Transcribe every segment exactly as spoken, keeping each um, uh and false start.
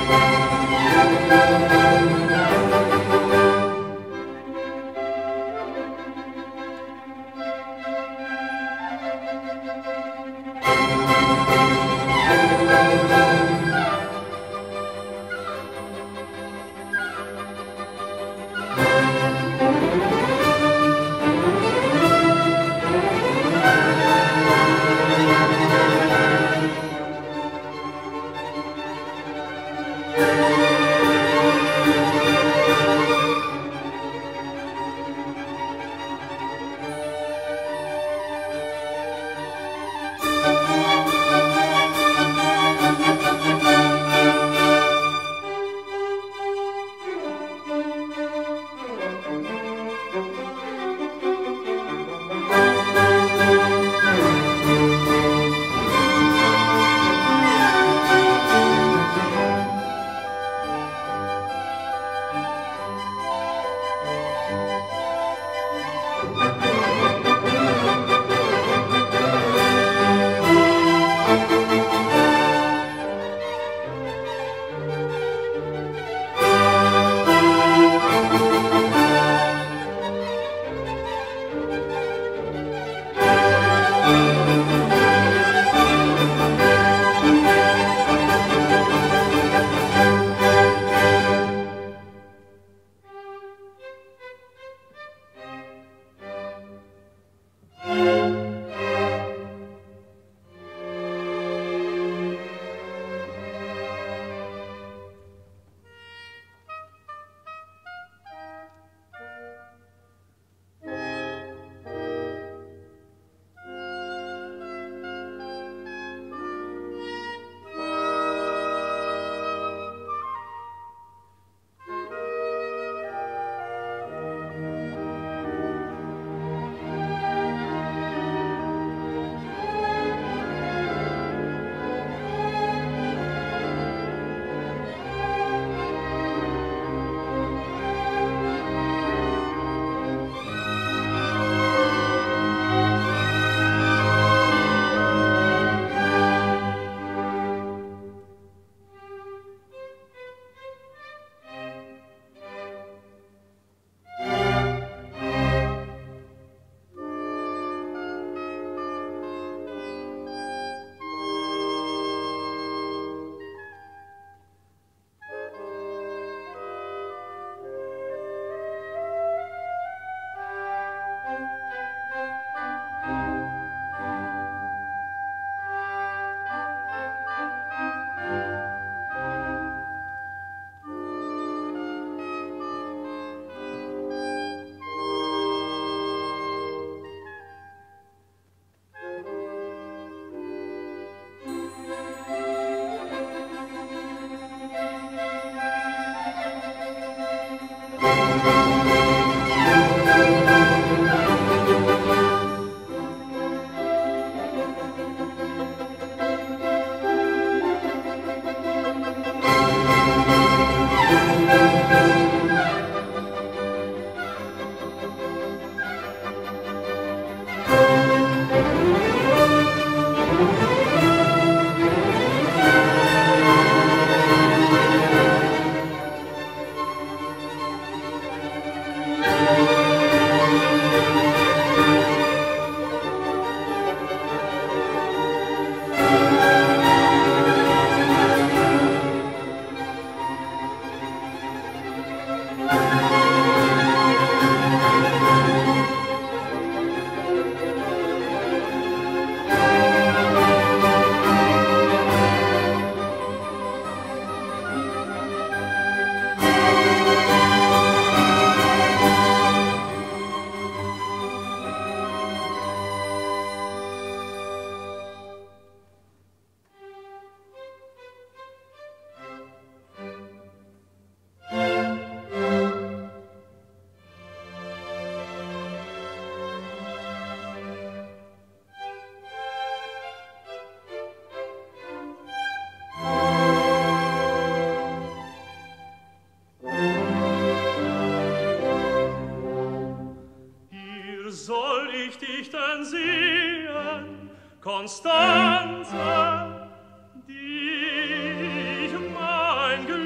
Constanze, die ich mein Glück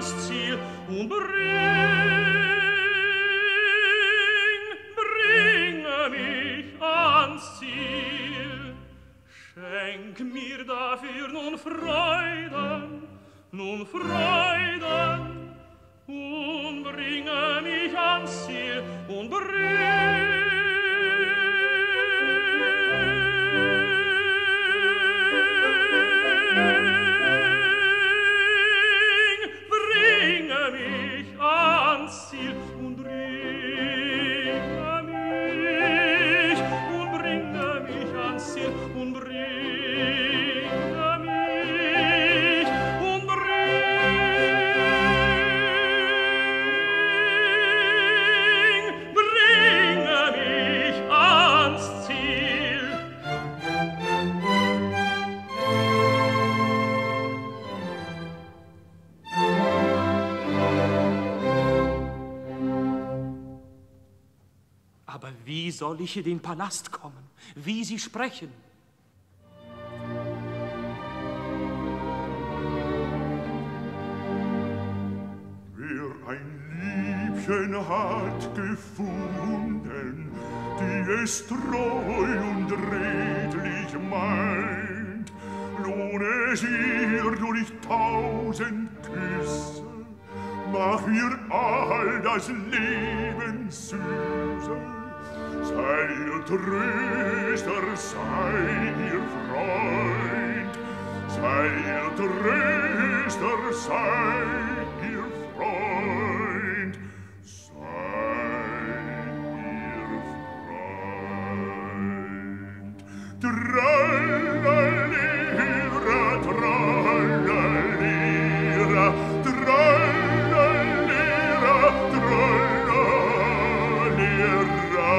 ans Ziel und bring, bringe mich ans Ziel. Schenk mir dafür nun Freuden, nun Freuden, und bringe mich ans Ziel und bring, wie soll ich in den Palast kommen? Wie Sie sprechen? Wer ein Liebchen hat gefunden, die es treu und redlich meint, lohn es ihr durch tausend Küsse, mach ihr all das Leben süße. Sei ihr Tröster, sei ihr Freund, sei ihr Tröster, sei ihr Freund, sei ihr Freund. Trallalira, trallalira, trallalira, trallalira.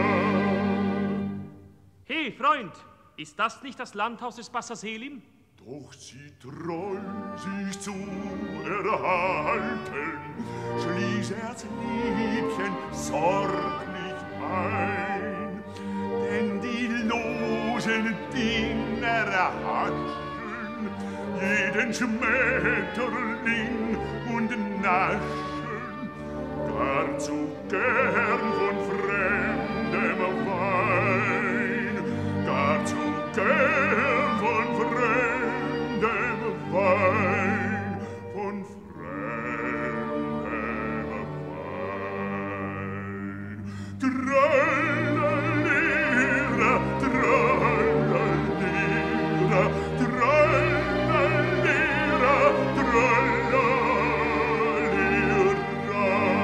Hey, Freund, ist das nicht das Landhaus des Bassa Selim? Doch sie treu sich zu erhalten, schließ er's Liebchen sorglich ein, denn die losen Dinger erhaschen jeden Schmetterling und naschen, gar zu gern von fremdem Wein, gar zu gern von fremdem Wein, von fremdem Wein. Trallalira, trallalira, trallalira, trallalira.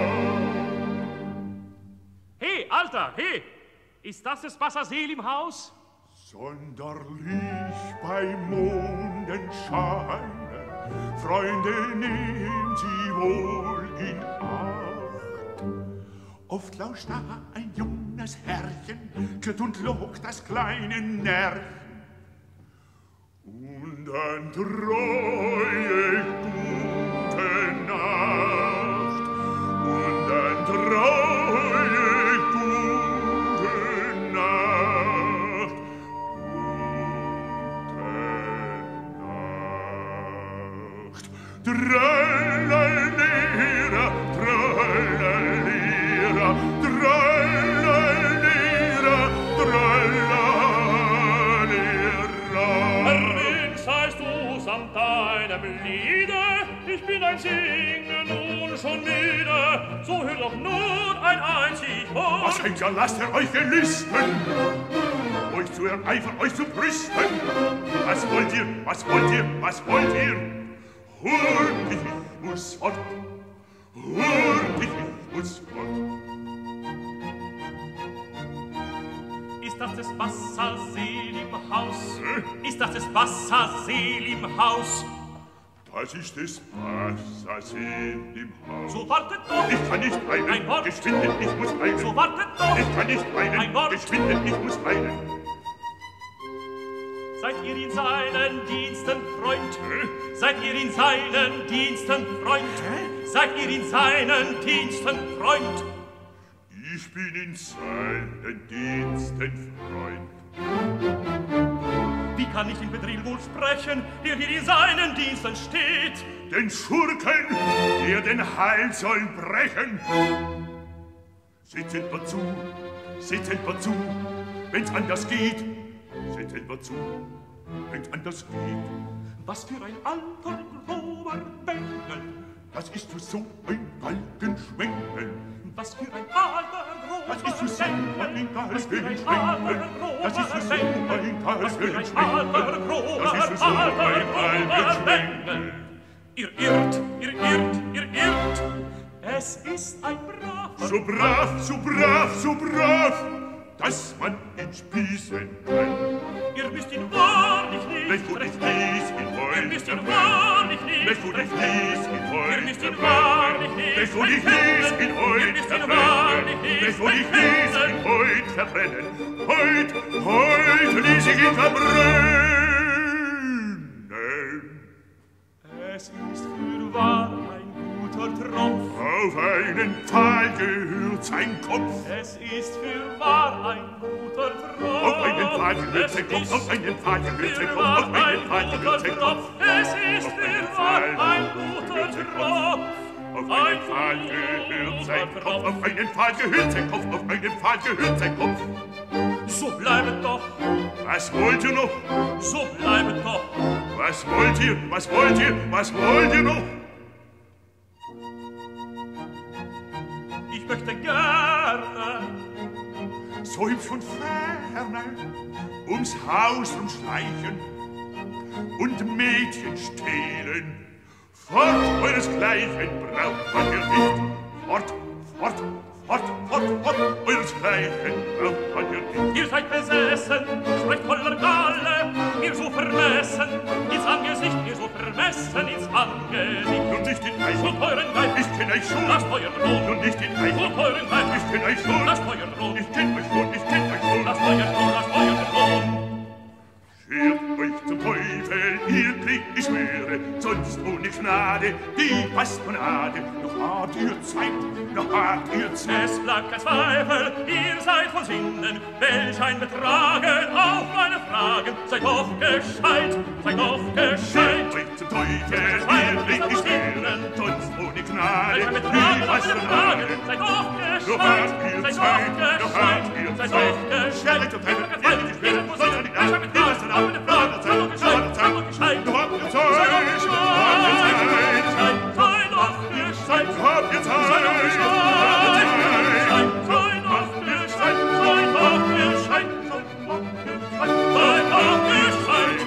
Hey, Alter, hey! Ist das das Bassa Selim-Haus? Sonderlich bei Mondenscheine, Freunde, nehmt sie wohl in Acht. Oft lauscht da ein junges Herrchen, kehrt und lockt das kleine Närrchen. Und ein treue gute Nacht, und ein treue gute Nacht, gute Nacht. Trallalira, trallalira, trallalira, trallalira. Erwin, seist du samt deinem Liede, ich bin ein Singen nun schon müde, so hör doch nur ein einzig Wort. Was Henker, lasst ihr euch gelüsten, euch zu ereifern, euch zu brüsten. Was wollt ihr, was wollt ihr, was wollt ihr? Hurt, ich muss fort, hurt, ich muss fort. Ist das das Bassa Selim-Haus? Ist das das Bassa Selim-Haus? Das ist das Bassa Selim-Haus. So wartet doch! Ich kann nicht weinen, ein Wort! geschwinde, ich muss weinen. So wartet doch! Ich kann nicht weinen, ein Wort! geschwinde, ich muss weinen. Seid ihr in seinen Diensten, Freund? Seid ihr in seinen Diensten, Freund? Seid ihr in seinen Diensten, Freund? Ich bin in seinen Diensten, Freund. Wie kann ich den Bedrill wohl sprechen, der hier in seinen Diensten steht? den Schurken, der den Hals soll brechen. Seht selber zu, seht selber zu, wenn's anders geht. Seht selber zu, wenn's anders geht. Was für ein alter, grober Bengel. Das ist für so ein Galgenschwengel. Was für ein alter, grober Das ist für so ein Galgenschwengel. Das ist für so ein Galgenschwengel. Das ist für so ein Galgenschwengel. Ihr irrt, ihr irrt, ihr irrt. Es ist ein braver. So brav, so brav, so brav, dass man ihn spießen kann. Ihr müsst ihn wahrlich nicht Nicht gut, ich ließ ihn heute. Ihr müsst ihn wahrlich nicht Nicht gut, ich ließ ihn heute. Ihr müsst ihn wahrlich nicht Nicht gut, ich ließ ihn Ihr heute müsst ihn wahrlich verbrennen. nicht Nicht gut, ich ließ ihn heute verbrennen. Heut, heute ließ ich ihn verbrennen. Es ist fürwahr ein guter Tropf. Auf einen Pfahl gehört sein Kopf. Es ist fürwahr ein guter Tropf. Auf einen Pfahl gehört sein Kopf. Auf einen Pfahl gehört sein Kopf. Auf einen Pfahl gehört sein Kopf. Es ist fürwahr ein guter Tropf. Auf einen Pfahl gehört sein Kopf. Auf einen Pfahl gehört sein Kopf. Auf einen Pfahl gehört sein Kopf. So bleibet doch, Was wollt ihr noch? so bleibet doch. Was wollt ihr? Was wollt ihr? Was wollt ihr noch? Ich möchte gerne So hübsch von ferne ums Haus rumschleichen und Mädchen stehlen. Fort euresgleichen braucht man hier nicht. Fort, fort, fort, fort, fort, euresgleichen braucht man hier nicht. Ihr seid besessen, sprecht voller Galle, ihr so vermessen, ins Angesicht, ihr so vermessen, ins Angesicht. Nun nicht in Eich, Zu teuren Weib, ich kenn euch schon. lasst euren Lohn. Nun nicht in Eich, Zu teuren Weib, ich kenn euch schon. lasst euren Lohn. Ich kenn euch schon, ich kenn euch schon. Lasst euren Lohn, lasst euren Lohn. Schert euch zum Teufel, ihr kriegt die Schwere, sonst ohne Gnade die Bastonade. Noch habt ihr Zeit, noch habt ihr Zeit. Es bleibt kein Zweifel, ihr seid von Sinnen, welch ein Betragen auf meine Fragen. Seid doch gescheit, seid doch gescheit. Schert euch zum Teufel, ihr kriegt die Schwere, sonst ohne Gnade Welch ein die Betragen auf meine Bastonade. Fragen. Seid doch gescheit, Noch habt ihr seid Zeit, doch noch habt ihr gescheit, seid Zeit. doch gescheit. Schert euch zum Teufel, ihr kriegt die Schwere, sonst ohne Gnade die Bastonade. Auf meine Fragen, seid doch gescheit, seid doch gescheit. Noch habt ihr Zeit, noch habt ihr Zeit. Seid doch gescheit, Noch habt ihr Zeit, seid doch noch habt ihr Zeit. Seid doch gescheit, seid doch gescheit, seid doch gescheit.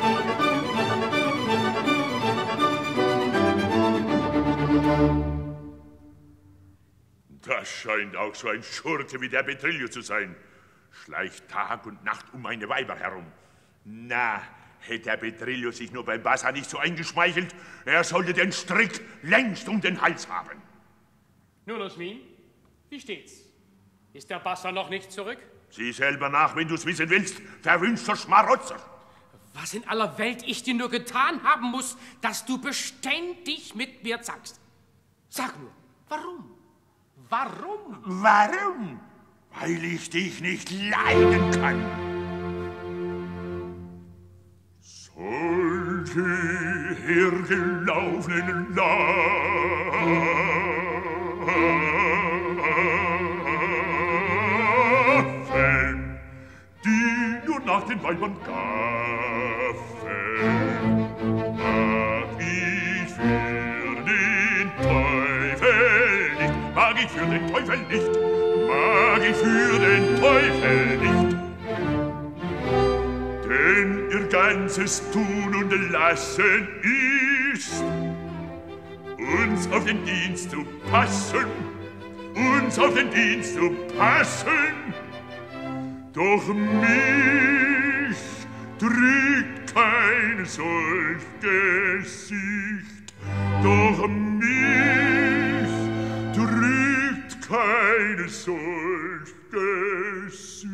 Das scheint auch so ein Schurke wie der Petrillo zu sein. Schleicht Tag und Nacht um meine Weiber herum. Na, hätte der Petrillo sich nur beim Bassa nicht so eingeschmeichelt, er sollte den Strick längst um den Hals haben. Nun, Osmin, wie steht's? Ist der Bassa noch nicht zurück? Sieh selber nach, wenn du's wissen willst, verwünschter Schmarotzer. Was in aller Welt ich dir nur getan haben muss, dass du beständig mit mir zankst. Sag nur, warum? Warum? Warum? Weil ich dich nicht leiden kann. Sollte hergelaufenen Larven, die nur nach den Weibern gaffen, mag ich für den Teufel nicht, mag ich für den Teufel nicht, mag ich für den Teufel nicht. Denn ihr ganzes Tun und Lassen ist, uns auf den Dienst zu passen, uns auf den Dienst zu passen. Doch mich drückt kein solch Gesicht, doch mich drückt kein solch Gesicht.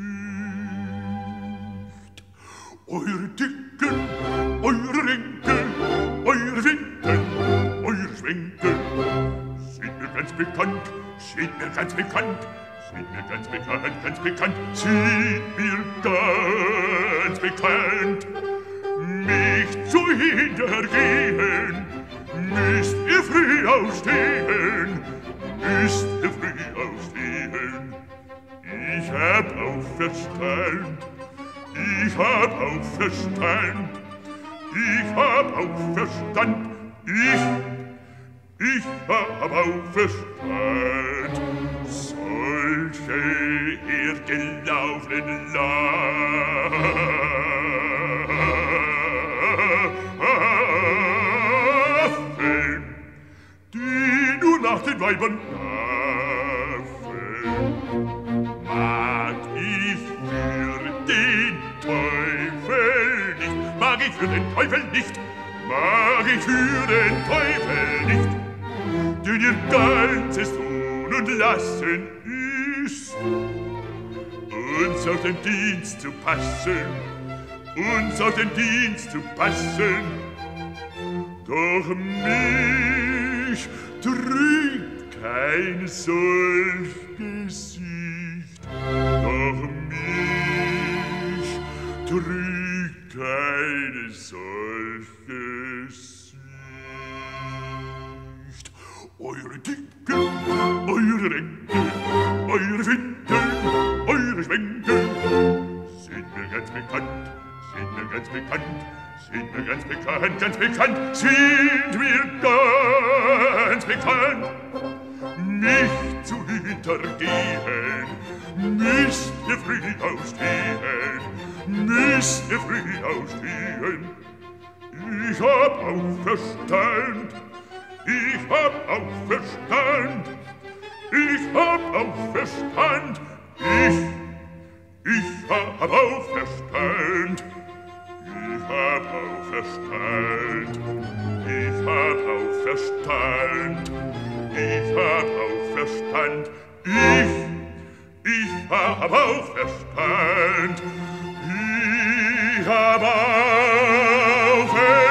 Eure Dicken, eure Rinkel, eure Winkel, eure Schwenkel sind mir ganz bekannt, sind mir ganz bekannt, sind mir ganz bekannt, ganz bekannt, sind mir ganz bekannt. Mich zu hintergehen, müsst ihr früh aufstehen, müsst ihr früh aufstehen. Ich hab auch Verstand, ich hab auch Verstand, ich hab auch Verstand, ich, ich hab auch Verstand. Solche hergelaufenen Larven, die nur nach den Weibern laufen, mag ich für den Teufel nicht, mag ich für den Teufel nicht, mag ich für den Teufel nicht, denn ihr ganzes Tun und Lassen ist, uns auf den Dienst zu passen, uns auf den Dienst zu passen. Doch mich trügt kein solch Gesicht, doch mich trügt kein solch Gesicht. Eure Dicke, eure Ränke, eure Winkel, eure Schwenke sind mir ganz bekannt, sind mir ganz bekannt, sind mir ganz bekannt, ganz bekannt, sind mir ganz bekannt. Mich zu hintergehen, müsst ihr früh aufstehen, müsst ihr früh aufstehen. Ich hab auch Verstand, ich hab auch Verstand, ich hab auch Verstand, ich, ich hab auch Verstand, ich hab auch Verstand, ich hab auch Verstand, ich hab auch Verstand, ich, ich hab auch Verstand, ich hab auch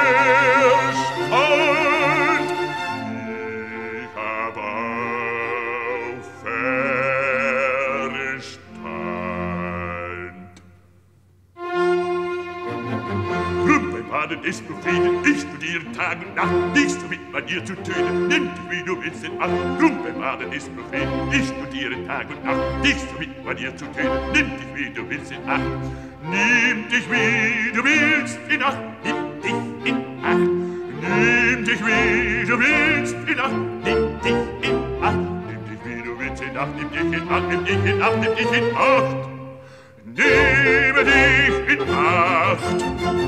Verstand. Baden ist befehlen, ich studiere Tag und Nacht, nichts mit Manier zu töten, nimm dich wie du willst in Acht. Drum beim Baden ist befehlen, ich studiere Tag und Nacht, nichts mit Manier zu töten, nimm dich wie du willst in Acht. Nimm dich wie du willst in Acht, nimm dich in Acht. Nimm dich wie du willst in Acht, nimm dich in Acht. Nimm dich wie du willst in Acht, nimm dich in Acht, nimm dich in Acht, nimm dich in Acht. Nehme dich in Acht.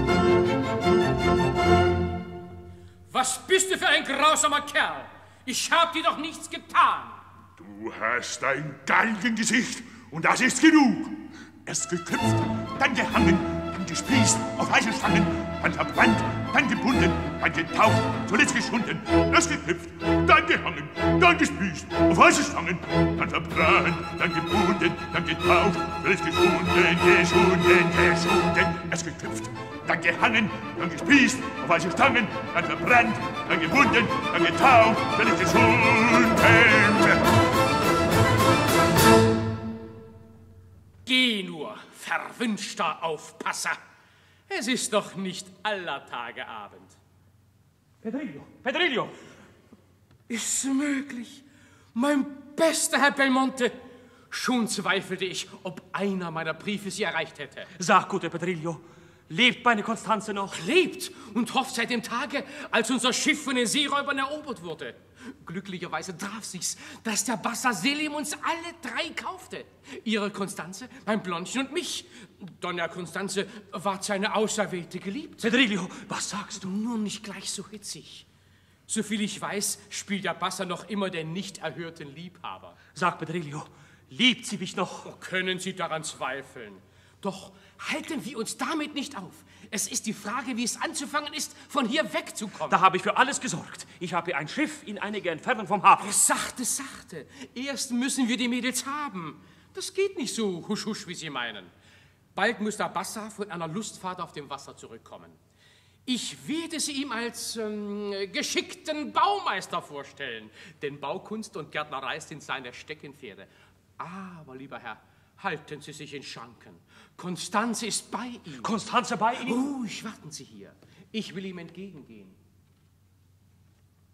Was bist du für ein grausamer Kerl? Ich hab dir doch nichts getan. Du hast ein Galgengesicht und das ist genug. Erst geköpft, dann gehangen, dann gespießt auf heißen Stangen, dann verbrannt, dann gebunden, dann getaucht, zuletzt geschunden. Erst geköpft, dann gehangen, dann gespießt auf heißen Stangen, dann verbrannt, dann gebunden, dann getaucht, zuletzt geschunden, geschunden, geschunden. Erst geköpft, dann gehangen, dann gespießt auf heißen Stangen, dann verbrannt, dann gebunden, dann getaucht, zuletzt geschunden. Geh nur, verwünschter Aufpasser. Es ist doch nicht aller Tage Abend. Pedrillo, Pedrillo! Ist möglich, mein bester Herr Belmonte. Schon zweifelte ich, ob einer meiner Briefe Sie erreicht hätte. Sag, guter Pedrillo, lebt meine Konstanze noch? Lebt und hofft seit dem Tage, als unser Schiff von den Seeräubern erobert wurde. Glücklicherweise traf sich's, dass der Bassa Selim uns alle drei kaufte. Ihre Konstanze, mein Blondchen und mich. Donna Konstanze war seine auserwählte Geliebte. Pedrillo, was sagst du? Nur nicht gleich so hitzig. Soviel ich weiß, spielt der Bassa noch immer den nicht erhörten Liebhaber. Sag, Pedrillo, liebt sie mich noch? Oh, können Sie daran zweifeln? Doch halten wir uns damit nicht auf. Es ist die Frage, wie es anzufangen ist, von hier wegzukommen. Da habe ich für alles gesorgt. Ich habe ein Schiff in einiger Entfernung vom Hafen. Sachte, sachte. Erst müssen wir die Mädels haben. Das geht nicht so husch, husch, wie Sie meinen. Bald muss der Bassa von einer Lustfahrt auf dem Wasser zurückkommen. Ich werde sie ihm als ähm, geschickten Baumeister vorstellen, denn Baukunst und Gärtnerei sind seine Steckenpferde. Aber, lieber Herr, halten Sie sich in Schranken. Konstanze ist bei ihm. Konstanze bei ihm? Ruhig, warten Sie hier. Ich will ihm entgegengehen.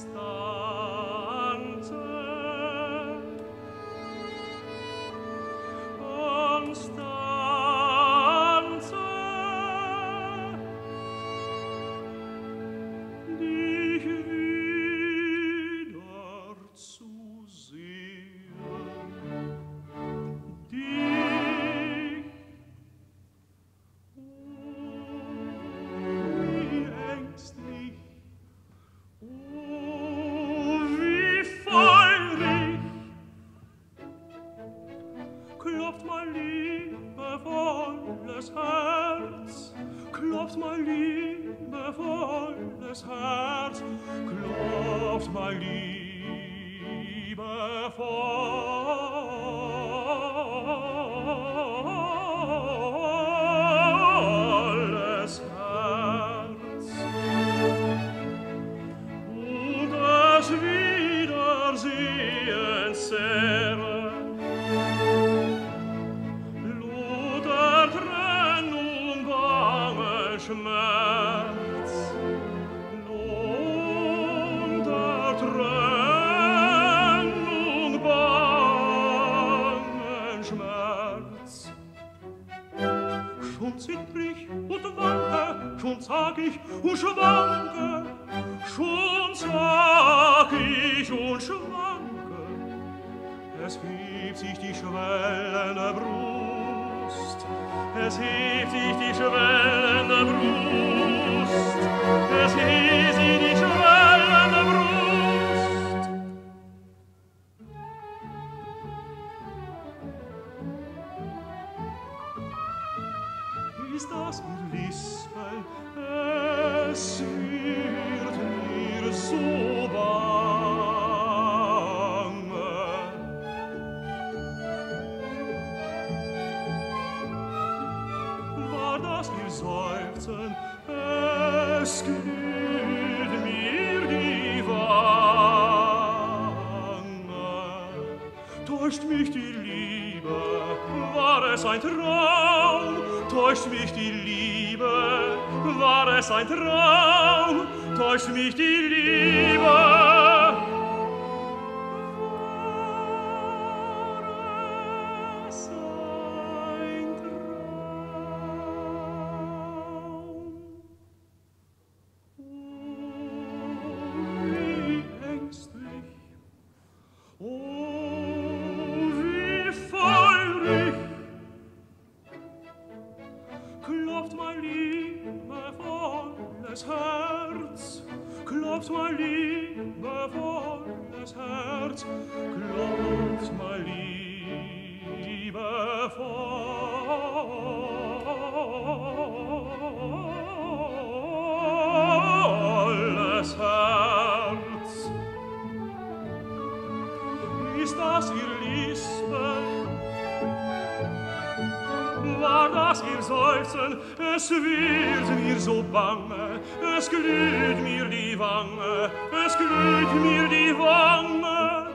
Es wird mir so bange, es glüht mir die Wange, es glüht mir die Wange.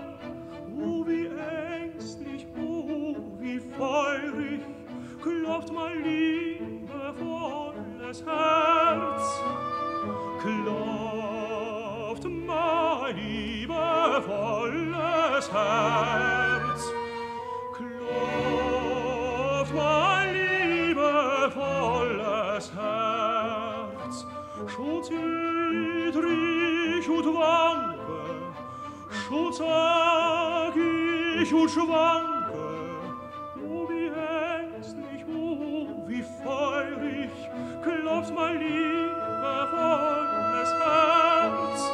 Oh, wie ängstlich, oh, wie feurig klopft mein liebevolles Herz. Klopft mein liebevolles Herz. Klopft mein volles Herz, schon zittrig und wanke, schon zag ich und schwanke. Oh, wie ängstlich, oh, wie feurig klopft mein liebevolles Herz.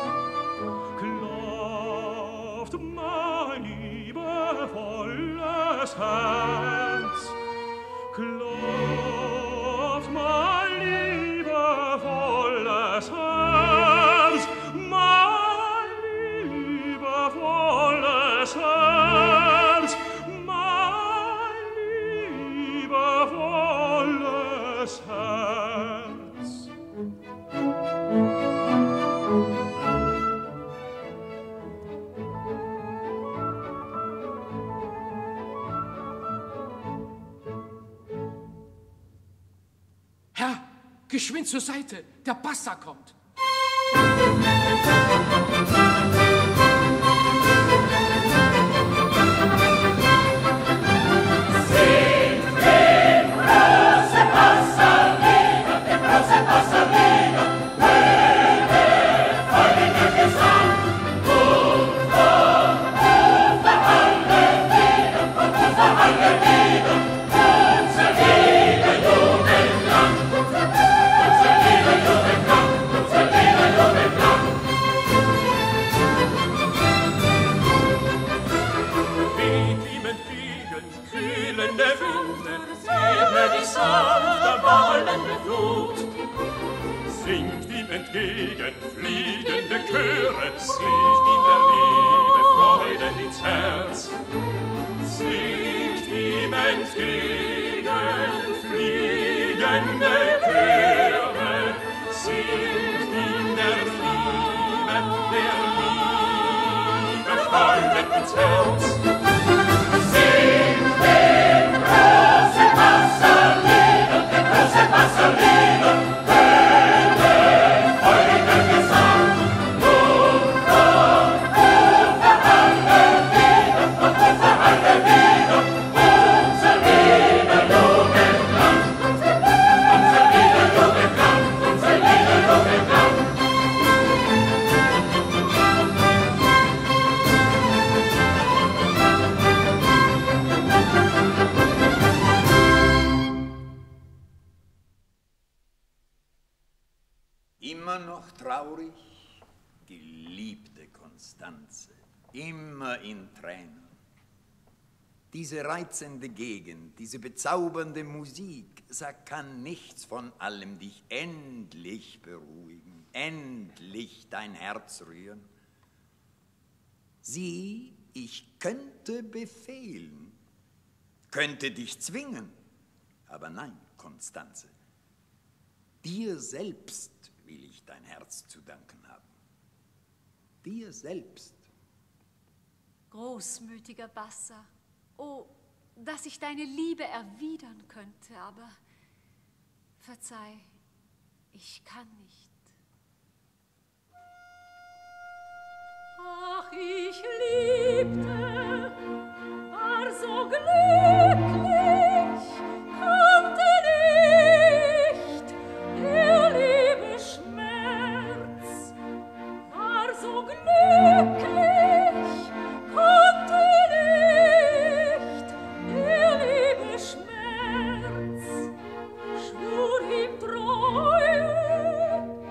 Klopft mein liebevolles Herz. Klopft mein liebevolles Herz, mein liebevolles Herz, mein liebevolles Herz. Herr, geschwind zur Seite, der Bassa kommt. fliegen, fliegende Chöre, singt in der Liebe Freude ins Herz. Singt ihm entgegen, fliegende Chöre, singt in der Liebe, der Liebe Freude ins Herz. Singt dem großen Wasserlieder, dem großen Wasserlieder, Immer noch traurig, geliebte Konstanze, immer in Tränen. Diese reizende Gegend, diese bezaubernde Musik, sag, kann nichts von allem dich endlich beruhigen, endlich dein Herz rühren. Sieh, ich könnte befehlen, könnte dich zwingen, aber nein, Konstanze, dir selbst will ich dein Herz zu danken haben. Dir selbst. Großmütiger Bassa, oh, dass ich deine Liebe erwidern könnte, aber verzeih, ich kann nicht. Ach, ich liebte, war so glücklich, konnte nicht, der liebe Schmerz, war so glücklich, konnte nicht, der liebe Schmerz, schwur ihm Treue,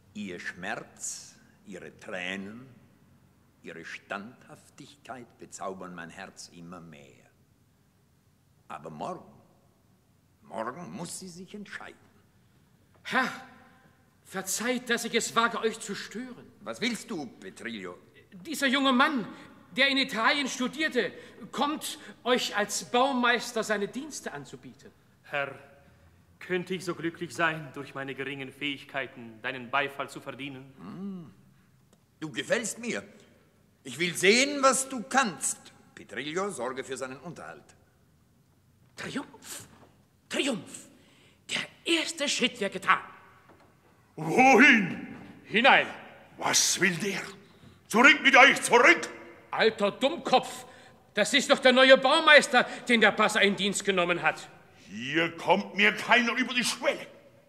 Ihr Schmerz, Ihre Tränen, Ihre Standhaftigkeit bezaubern mein Herz immer mehr. Aber morgen, morgen muss sie sich entscheiden. Herr, verzeiht, dass ich es wage, euch zu stören. Was willst du, Petrillo? Dieser junge Mann, der in Italien studierte, kommt, euch als Baumeister seine Dienste anzubieten. Herr, könnte ich so glücklich sein, durch meine geringen Fähigkeiten deinen Beifall zu verdienen? Hm. Du gefällst mir. Ich will sehen, was du kannst. Petrillo, sorge für seinen Unterhalt. Triumph, Triumph. Der erste Schritt wird getan. Wohin? Hinein. Was will der? Zurück mit euch, zurück! Alter Dummkopf, das ist doch der neue Baumeister, den der Passa in Dienst genommen hat. Hier kommt mir keiner über die Schwelle.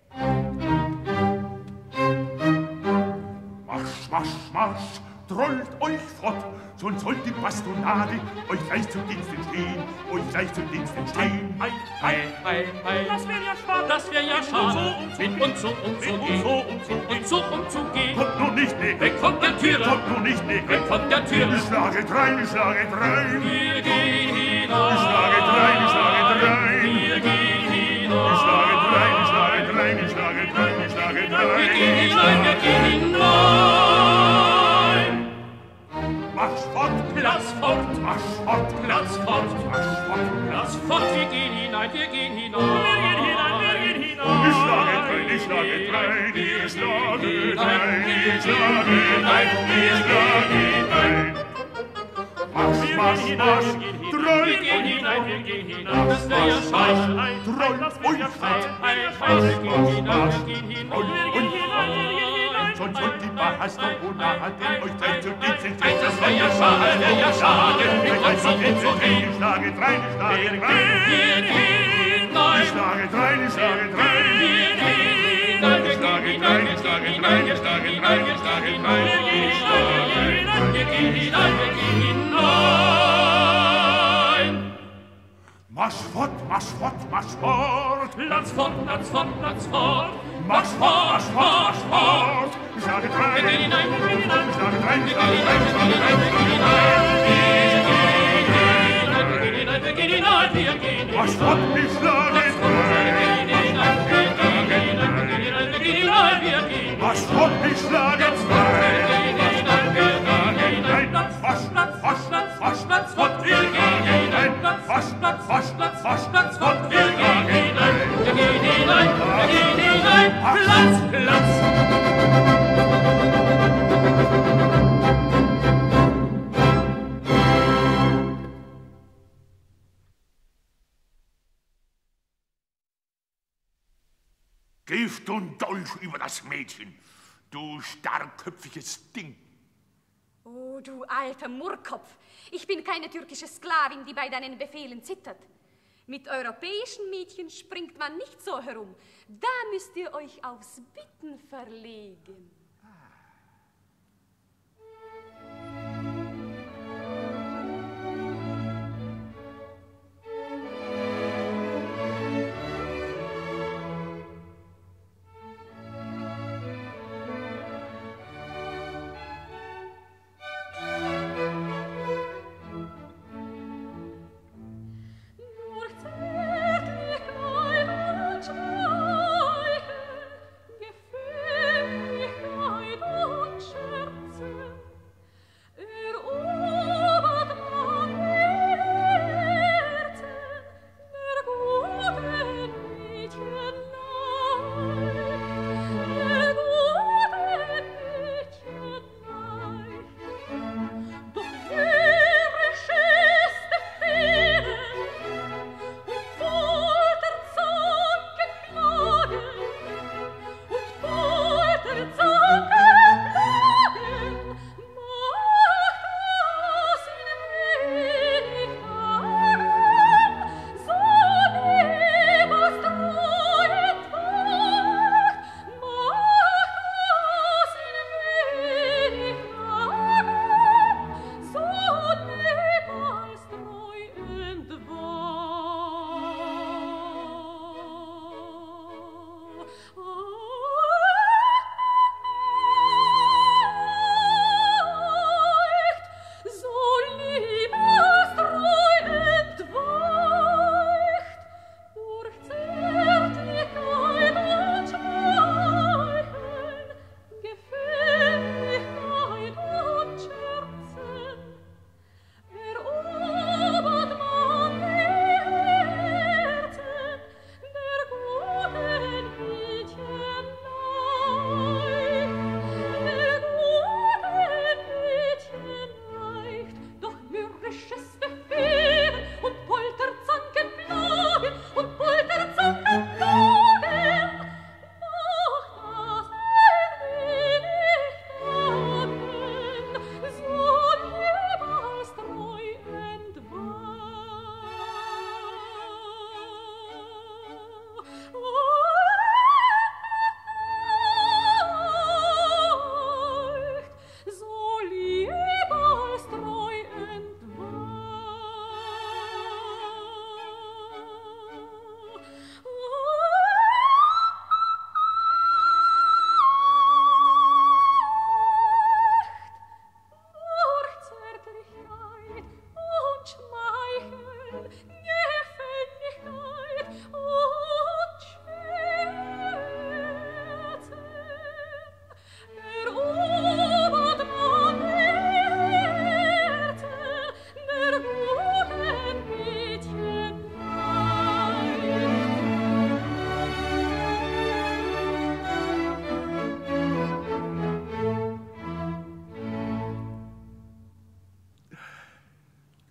Marsch, marsch, marsch, trollt euch fort, sonst soll die Bastonade euch gleich zum Diensten stehen, euch gleich zum Diensten stehen. Ei, ei, ei, ei, das wär ja schade, das wär ja schade, mit uns so umzugehen, und so umzugehen. Kommt nun nicht näher, weg von der Türe, kommt nun nicht näher, weg von der Türe. Ich schlage rein, ich schlage rein, wir gehen hinein, ich schlage rein, ich schlage rein, wir gehen hinein, ich schlage rein, ich schlage rein, ich schlage rein, ich schlage rein, wir gehen hinein, wir gehen hinein. Marsch fort, Platz fort, marsch fort, Platz fort, marsch fort, Platz fort, wir gehen hinein, wir gehen hinein, wir gehen hinein, wir gehen hinein. Ich schlage rein, ich schlage rein, ich schlage rein, ich schlage rein, ich schlage rein. Marsch, marsch, marsch, Wir gehen hinein, wir gehen hinein, das wär ja schade. trollt euch fort, Wir gehen hinein, wir gehen hinein, wir gehen hinein, wir gehen hinein. sonst soll die Bastonade euch gleich zu Diensten stehen. Das wär ja schade, wär ja schade, Ich mit uns so umzugehen. Ich schlage rein, ich schlage Wir rein, gehen hinein, ich schlage rein, ich schlage wir rein. gehen hinein, wir schlage gehen rein, hinein, ich schlage rein, ich schlage rein, ich schlage rein, wir gehen ich schlage hinein, wir gehen hinein, wir gehen hinein. Marsch fort, marsch fort, marsch fort. Platz fort, Platz fort, Platz fort. Marsch fort, marsch fort, marsch fort. Ich schlage rein, Wir gehen hinein, wir gehen hinein. ich schlage rein, ich Wir schlage gehen rein, hinein, ich wir schlage gehen rein. hinein, wir gehen hinein, wir gehen hinein. Marsch fort, ich schlage rein. Marsch fort, ich schlage rein. Wasch, wasch, wasch, wasch, fort, wir gehen hinein. Wasch, wasch, wasch, wasch, fort, wir gehen hinein. Wir gehen hinein, wir gehen hinein. Platz, Platz. Gift und Dolch über das Mädchen, du starrköpfiges Ding. Oh, du alter Murrkopf, ich bin keine türkische Sklavin, die bei deinen Befehlen zittert. Mit europäischen Mädchen springt man nicht so herum. Da müsst ihr euch aufs Bitten verlegen. Gefälligkeit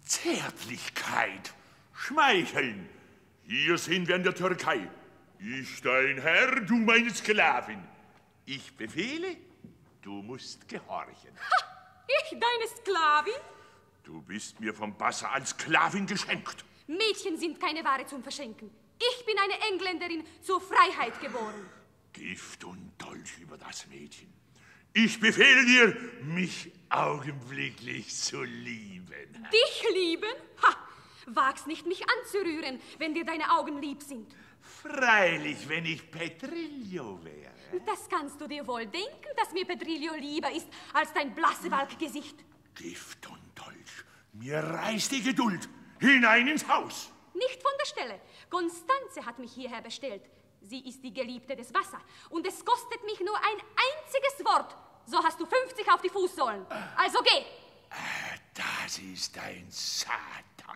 Zärtlichkeit, Schmeicheln. Hier sind wir in der Türkei. Ich dein Herr, du meine Sklavin. Ich befehle, du musst gehorchen. Ha, ich deine Sklavin? Du bist mir vom Bassa als Sklavin geschenkt. Mädchen sind keine Ware zum Verschenken. Ich bin eine Engländerin zur Freiheit geboren. Gift und Dolch über das Mädchen. Ich befehle dir, mich augenblicklich zu lieben. Dich lieben? Ha! Wag's nicht, mich anzurühren, wenn dir deine Augen lieb sind. Freilich, wenn ich Petrillo wäre. Das kannst du dir wohl denken, dass mir Petrillo lieber ist als dein Blassewalk-Gesicht. Gift und Dolch, mir reißt die Geduld. Hinein ins Haus. Nicht von der Stelle. Constanze hat mich hierher bestellt. Sie ist die Geliebte des Wassers. Und es kostet mich nur ein einziges Wort. So hast du fünfzig auf die Fußsohlen. Also geh. Das ist ein Satan.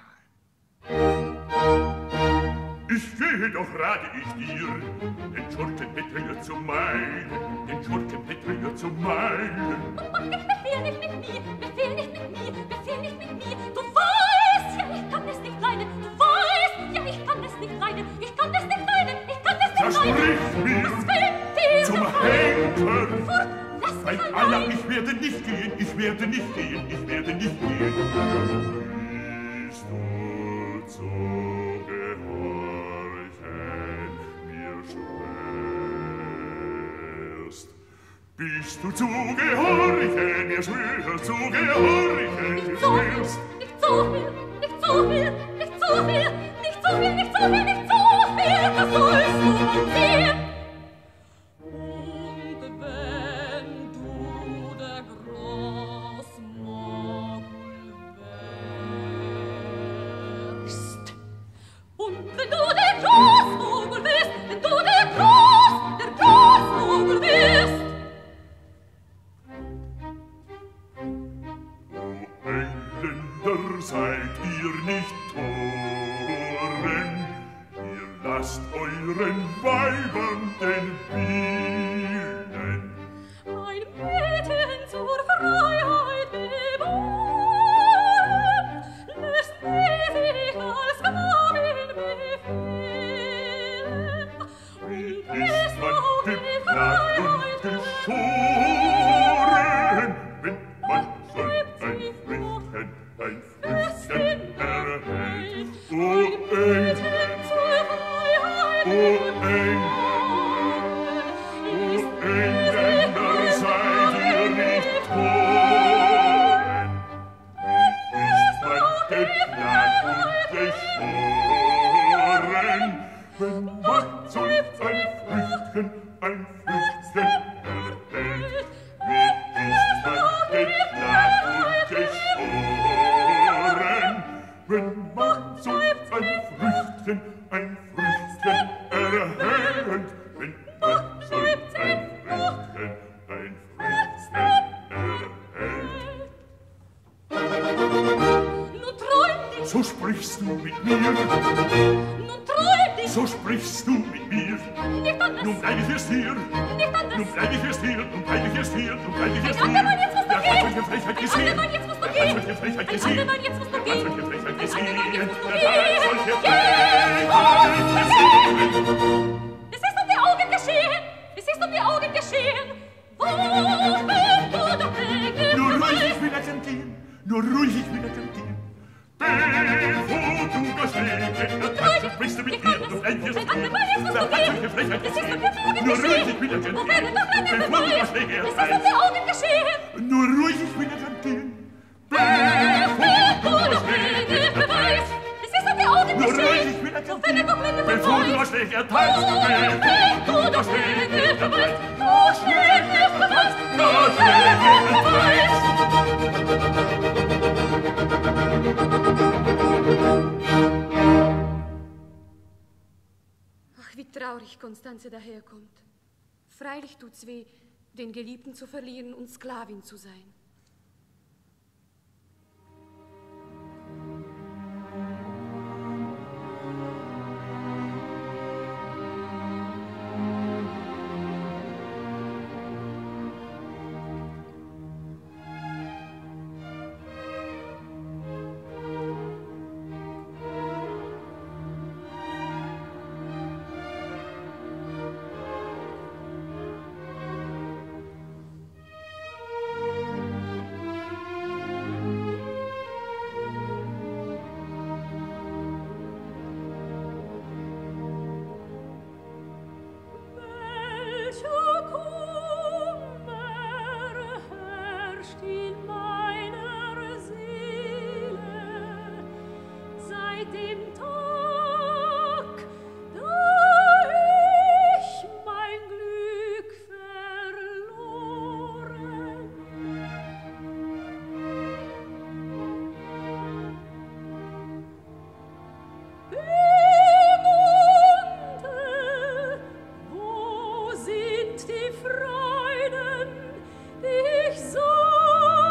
Ich gehe, doch rate ich dir, den Schurken Petrillo zu meiden, den Schurken Petrillo zu meiden. Und ich befehl nicht mit mir, befehl nicht mit mir, befehl nicht mit mir. Du weißt, ja, ich kann es nicht leiden. Du weißt, ja, ich kann es nicht leiden. Ich kann es nicht leiden, ich kann es nicht Versprich leiden. mir Was fehlt dir zum Henker. Fort, lass mich Bei allein. Allah, ich werde nicht gehen, ich werde nicht gehen, ich werde nicht gehen. Bist du zu gehorchen, mir schwörst. Bist du zu gehorchen, mir schwörst, zu gehorchen, mir Nicht so viel, schwörst. nicht so viel, nicht so viel, nicht so viel, nicht so viel, nicht so viel, nicht so viel, das sollst du von sehen. Und wenn du der Großmogul wärst, und wenn du der Großmogul wärst, wenn du der Groß, der Großmogul wärst, Engländer, seid ihr nicht Toren, ihr lasst euren Weibern den Bienen. ein Mädchen zur Freiheit geboren, lässt sie sich als Sklavin befehlen. Wie Und ist man auch die geplagt und Freiheit geschoren, wenn man soll ein Früchtchen, ein Früchtchen erhält. O Engländer, zur Freiheit o Engländer, o Engländer, seid ihr nicht Toren. Wie ist man geplagt und geschoren, wenn man soll ein Früchtchen, ein Früchtchen erhält. Wie ist man geplagt und geschoren, wenn man soll ein Früchtchen, ein Früchtchen erhält. Wenn man soll ein Früchtchen, ein Früchtchen erhält. nun träum dich, So sprichst du mit mir, nun träum dich, so sprichst du mit mir. nicht anders, Nun bleib ich erst hier, nicht anders. nun bleib ich erst hier, nun bleib ich erst hier, nun bleib ich erst hier. Andermann, jetzt musst du Wer hat gehen. solche Frechheit Ein gesehen? Andermann, jetzt musst du Wer hat gehen. solche Frechheit Ein gesehen? Andermann, jetzt musst du Wer hat gehen. solche Frechheit Ein gesehen? Andermann, jetzt musst du Wer hat gehen. solche Geh. Frechheit gesehen? Es ist um die Augen geschehen, es ist um die Augen geschehen. Wo bist du doch Engel? Nur ruhig, ich will erkantieren, nur ruhig, ich will erkantieren. Bevor du da stehst, dann sprichst du mit mir, du bleibst Ein Andermann, jetzt musst Wer du hat gehen. solche Frechheit Es ist um gesehen? die Augen Nur ruhig, geschehen. ich will Wo erkantieren. wäre doch lange Bevor du da dabei? stehst, Es ist um die Augen geschehen. nur ruhig, ich will erkantieren. Bevor du doch Engel beweist. Es ist um die Augen Nur ruhig, geschehen. ich will So finde doch Linde Bevor du beweist. das Schläger teilst, Bevor du doch Engel beweist. Du Schläger beweist. Du Schläger beweist. Ach, wie traurig Constanze daherkommt. Freilich tut's weh, den Geliebten zu verlieren und Sklavin zu sein. herrscht in meiner Seele seit dem Tag, da ich mein Glück verloren. Piemonte, wo sind die Freuden, die ich so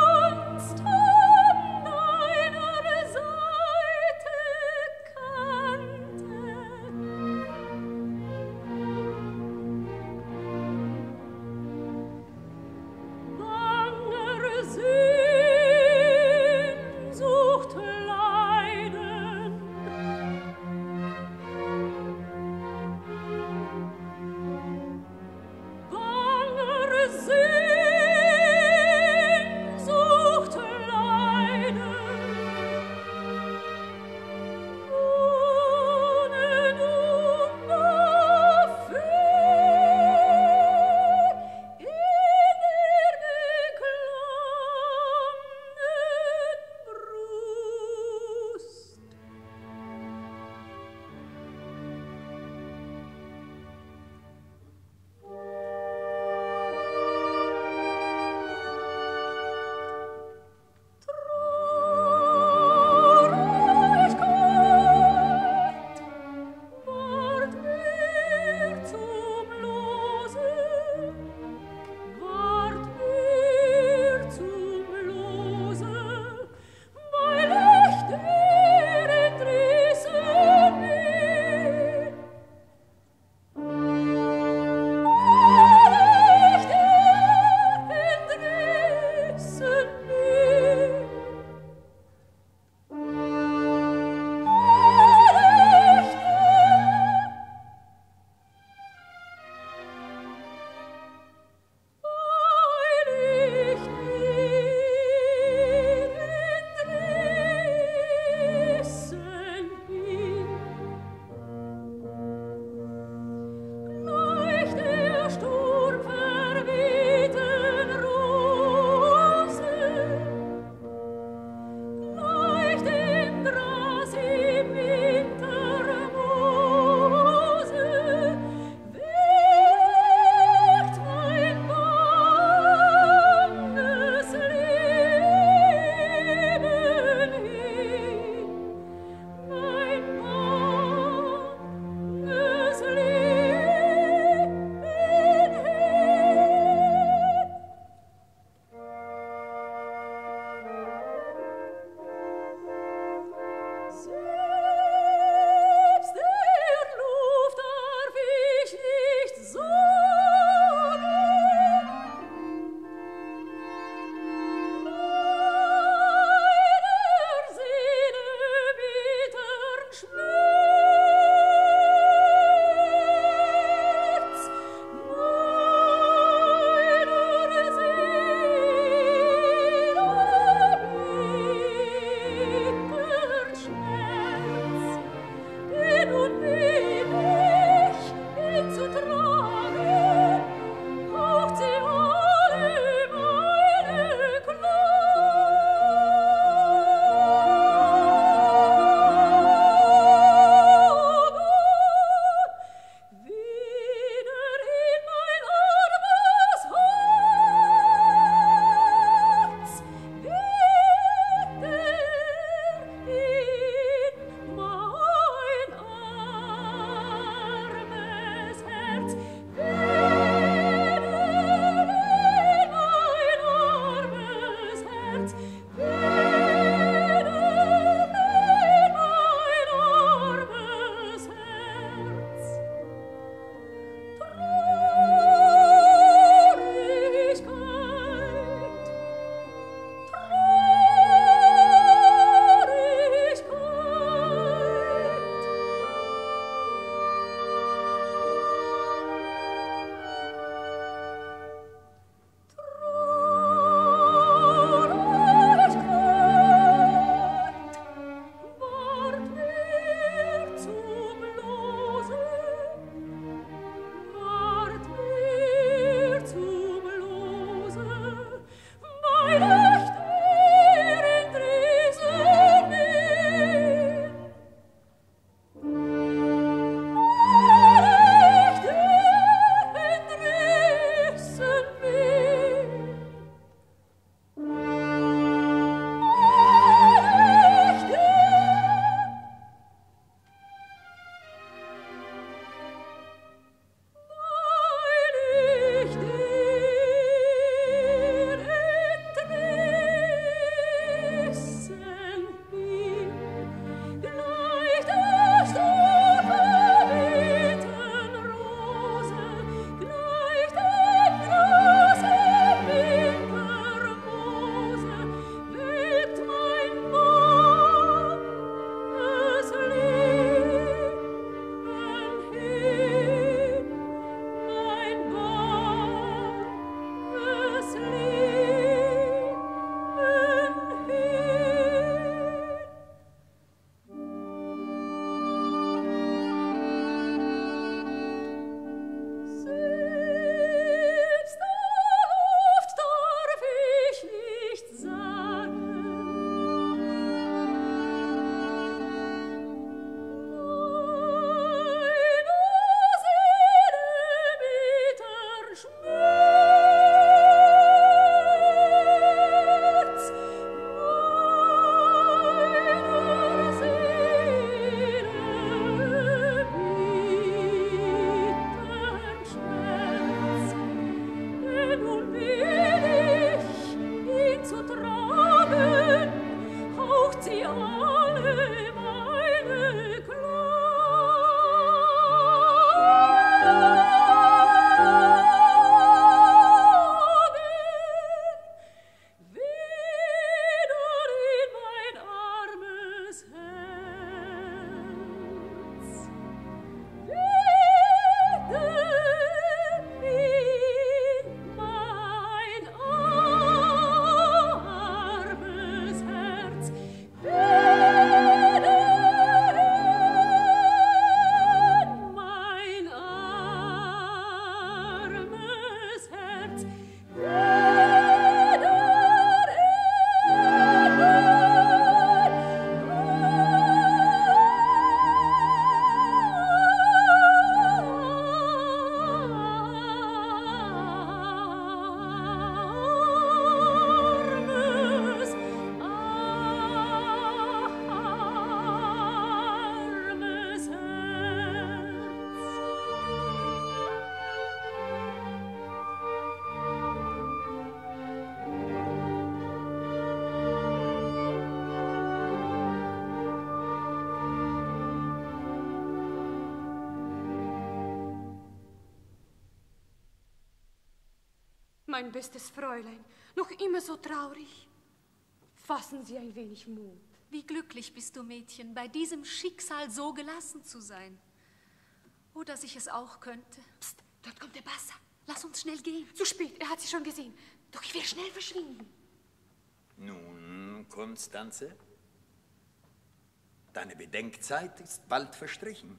mein bestes Fräulein, noch immer so traurig? Fassen Sie ein wenig Mut. Wie glücklich bist du, Mädchen, bei diesem Schicksal so gelassen zu sein. Oh, dass ich es auch könnte. Psst, dort kommt der Bassa. Lass uns schnell gehen. Zu spät, er hat sie schon gesehen. Doch ich will schnell verschwinden. Nun, Konstanze, deine Bedenkzeit ist bald verstrichen.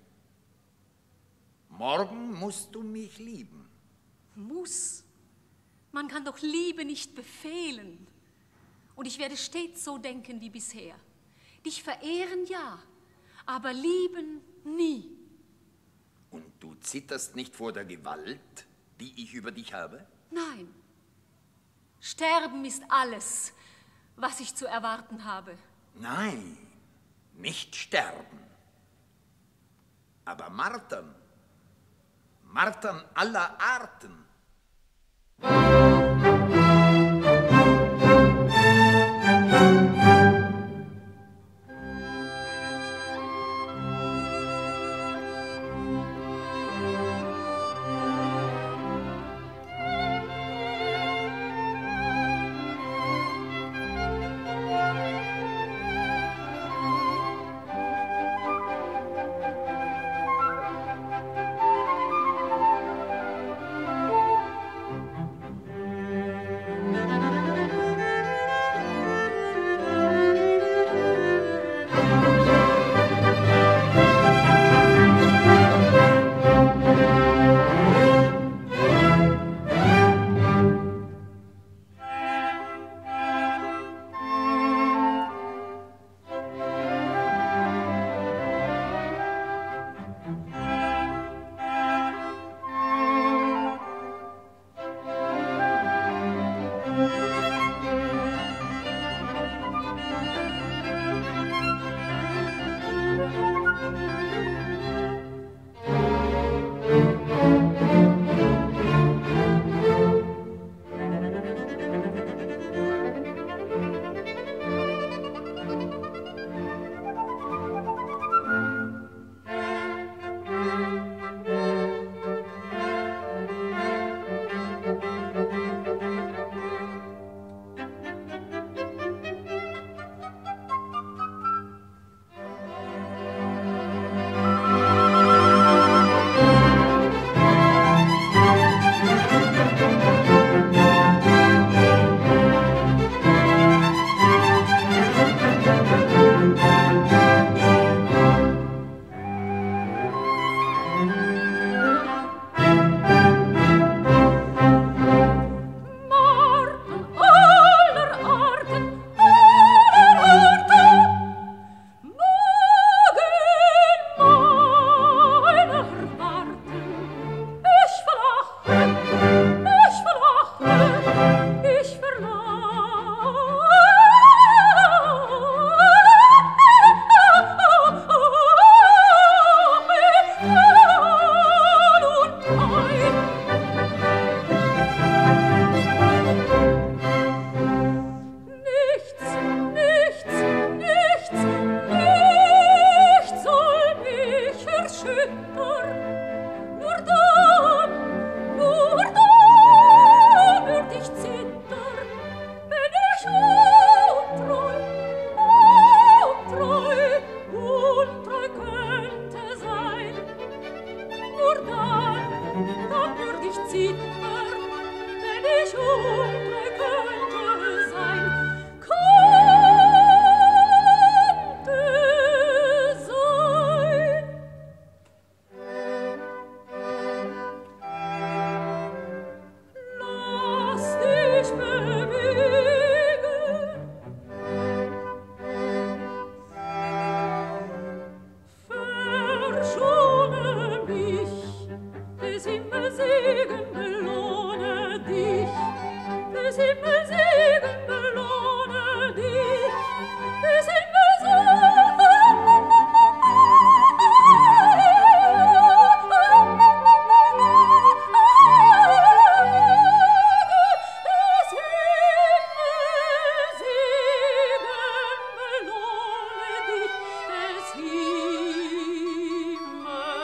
Morgen musst du mich lieben. Muss? Man kann doch Liebe nicht befehlen. Und ich werde stets so denken wie bisher. Dich verehren, ja, aber lieben nie. Und du zitterst nicht vor der Gewalt, die ich über dich habe? Nein. Sterben ist alles, was ich zu erwarten habe. Nein, nicht sterben. Aber martern. Martern aller Arten.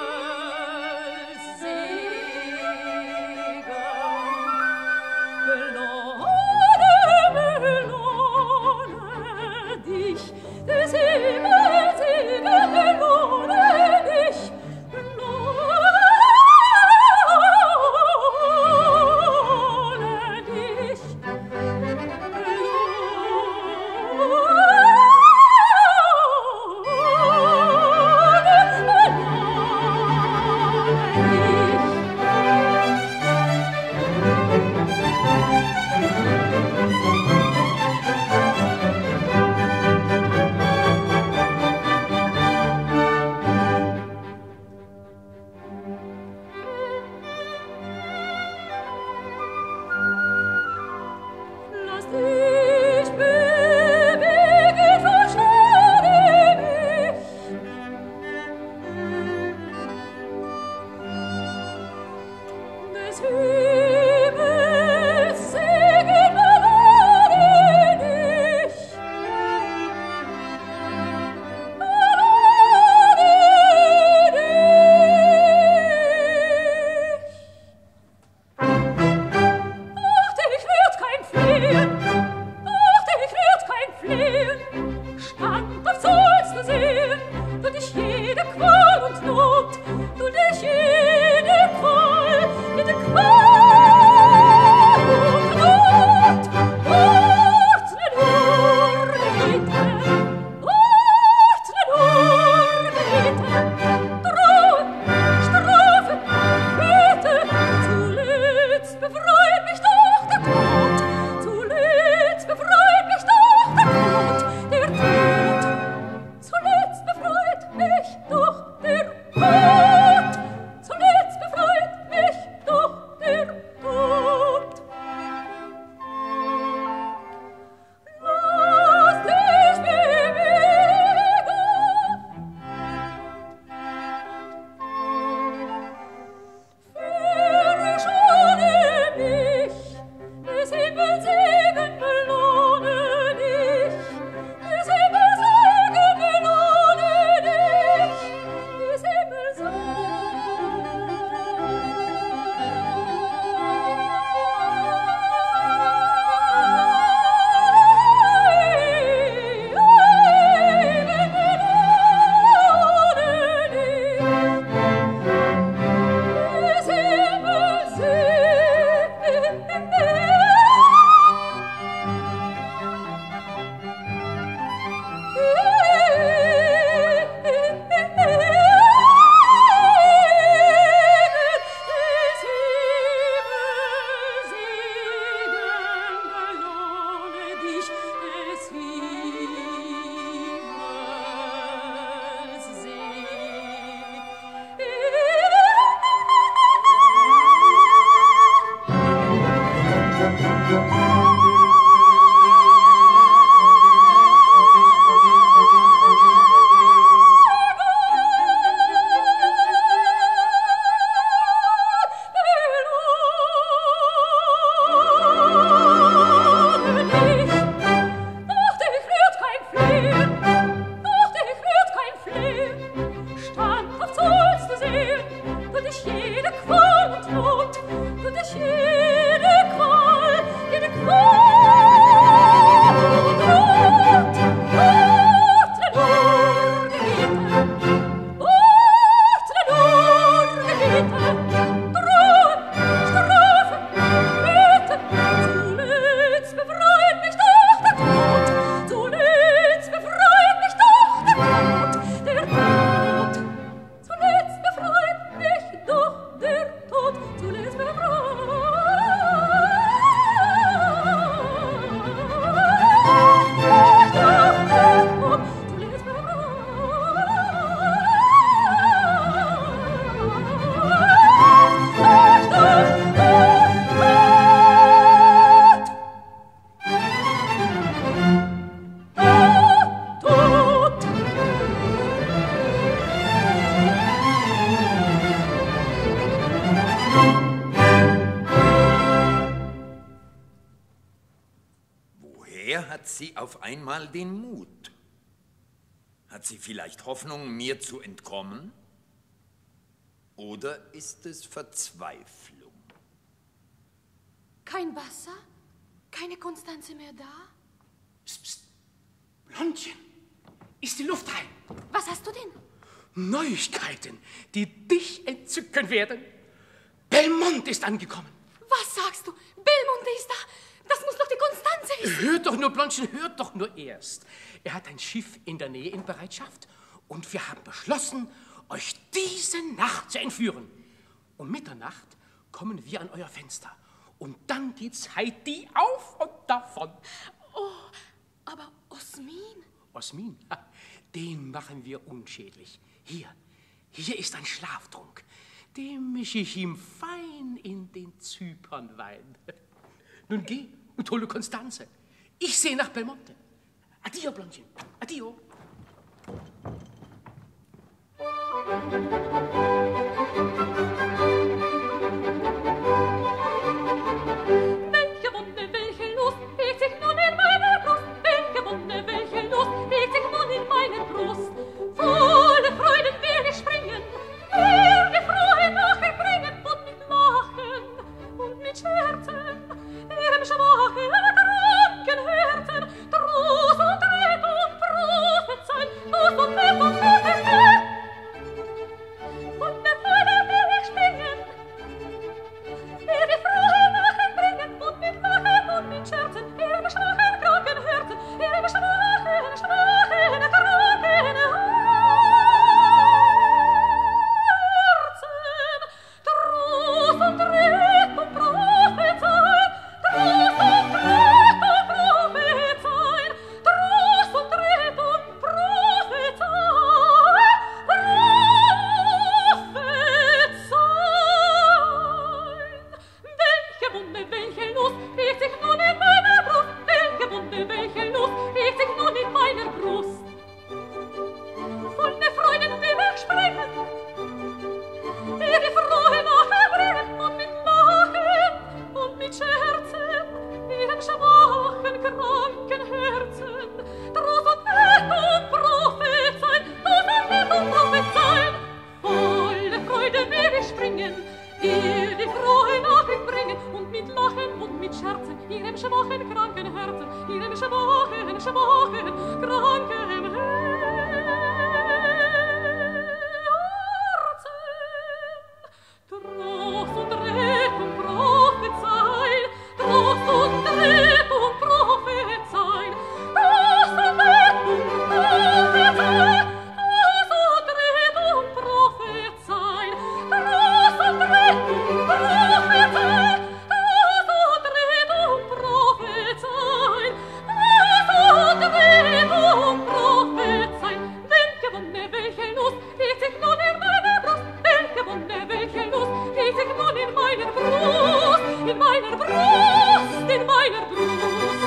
Belohne Zuletzt befreit mich doch der Tod, zuletzt befreit mich doch der Tod, der Tod. Zuletzt befreit mich doch der Tod, zuletzt befreit. Hat sie auf einmal den Mut? Hat sie vielleicht Hoffnung, mir zu entkommen? Oder ist es Verzweiflung? Kein Wasser? Keine Konstanze mehr da? Psst, psst. Blondchen, ist die Luft rein? Was hast du denn? Neuigkeiten, die dich entzücken werden. Belmont ist angekommen. Was sagst du? Belmonte ist da? Das muss doch die Konstanze wissen. Hört doch nur, Blondchen, hört doch nur erst. Er hat ein Schiff in der Nähe in Bereitschaft und wir haben beschlossen, euch diese Nacht zu entführen. Um Mitternacht kommen wir an euer Fenster und dann geht's Heidi auf und davon. Oh, aber Osmin? Osmin, den machen wir unschädlich. Hier, hier ist ein Schlaftrunk. Den mische ich ihm fein in den Zypernwein. Nun geh und hole Konstanze. Ich sehe nach Belmonte. Addio, Blondchen. Addio. Welche Wunde, welche Lust regt sich nun in meiner Brust? Welche Wunde, welche Lust regt sich nun in meiner Brust? Volle Freuden will ich springen, will die Frohe nachher bringen und mit Lachen und mit Scherzen ihrem schwachen, kranken Herzen Trost und Rettung prophezeien, Trost und Rettung prophezeien. Von der Freude will ich springen, will die Frohe nachher bringen und mit Lachen und mit Scherzen ihrem schwachen, kranken Herzen, ihrem schwachen, schwachen, kranken Herzen Trost und Rettung prophezeien. Trost und Rettung prophezeien, Trost und Rettung prophezeien, prophezeien. Welche Wunde, welche Lust regt sich nun in meiner Brust? Welche Wunde, welche Lust regt sich nun in meiner Brust? Von der Freuden will ich springen, ihr die Frohe nachher bringen und mit Lachen und mit Scherzen ihrem schwachen, kranken Herzen Trost und Rettung prophezeien, Trost und Rettung prophezeien. Volle Freude will ich springen, ihr die Frohe Nachricht bringen und mit Lachen und mit Scherzen ihrem schwachen, kranken Herzen, ihrem schwachen, schwachen, kranken Herzen Trost und Rettung prophezeien, Trost und Rettung prophezeien, Trost und Rettung prophezeien, Trost und Rettung prophezeien, Trost und Rettung prophezeien, Trost und Rettung prophezeien, Trost und Rettung prophezeien. Welche Wunde, welche Lust regt sich nun in meiner Brust? Welche Wunde, welche Lust regt sich nun in meiner Brust? In meiner Brust, in meiner Brust.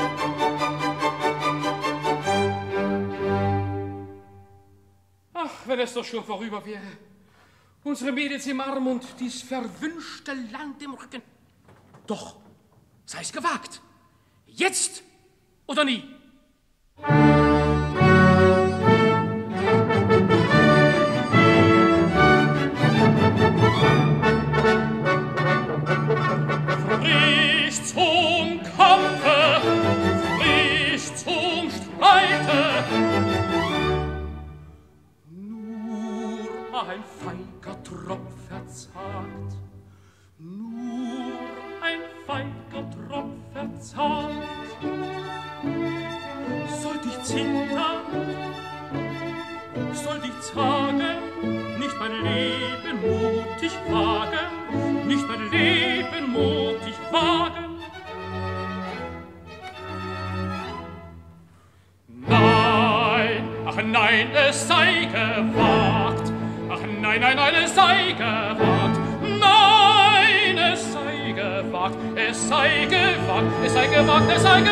Ach, wenn es doch schon vorüber wäre. Unsere Mädels im Arm und dies verwünschte Land im Rücken. Doch, sei's gewagt. Jetzt oder nie. Frisch zum Kampfe, frisch zum Streite. Nur ein feiger Tropf verzagt, Nur ein feiger Tropf verzagt. zittern, soll dich zagen, nicht mein Leben mutig wagen, nicht mein Leben mutig wagen. Nein, ach nein, es sei gewagt, ach nein, nein, nein, es sei gewagt, nein, es sei gewagt, es sei gewagt, es sei gewagt, es sei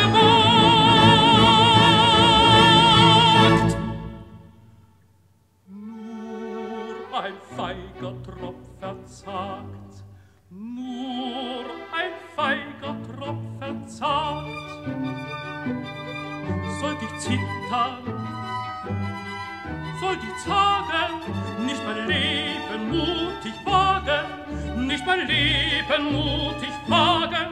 gewagt. Nur ein feiger Tropf verzagt, nur ein feiger Tropf verzagt, soll dich zittern, soll dich zagen, nicht mein Leben mutig wagen, nicht mein Leben mutig wagen.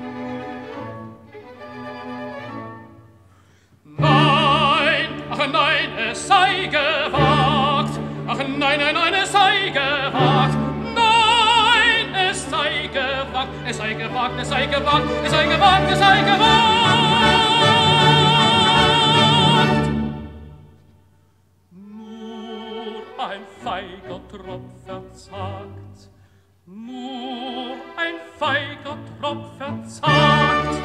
Nein, ach nein, es sei gewagt, ach nein, nein, nein, es sei gewagt, nein, es sei gewagt, es sei gewagt, es sei gewagt, es sei gewagt, es sei gewagt. Ein feiger Tropf verzagt, nur ein feiger Tropf verzagt.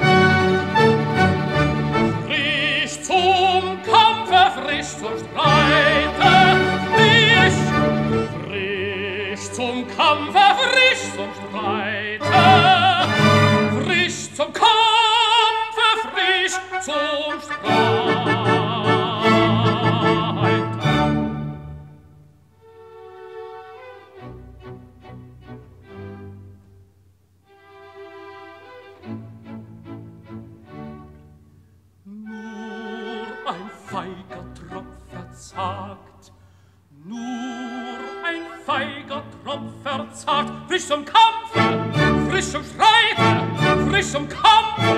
Frisch zum Kampfe, frisch zum Streite, frisch, frisch zum Kampfe, frisch zum Streite, frisch zum Kampfe, frisch zum Streite. Feiger Tropf verzagt, nur ein feiger Tropf verzagt, frisch zum Kampfe, frisch zum Streite, frisch zum Kampfe.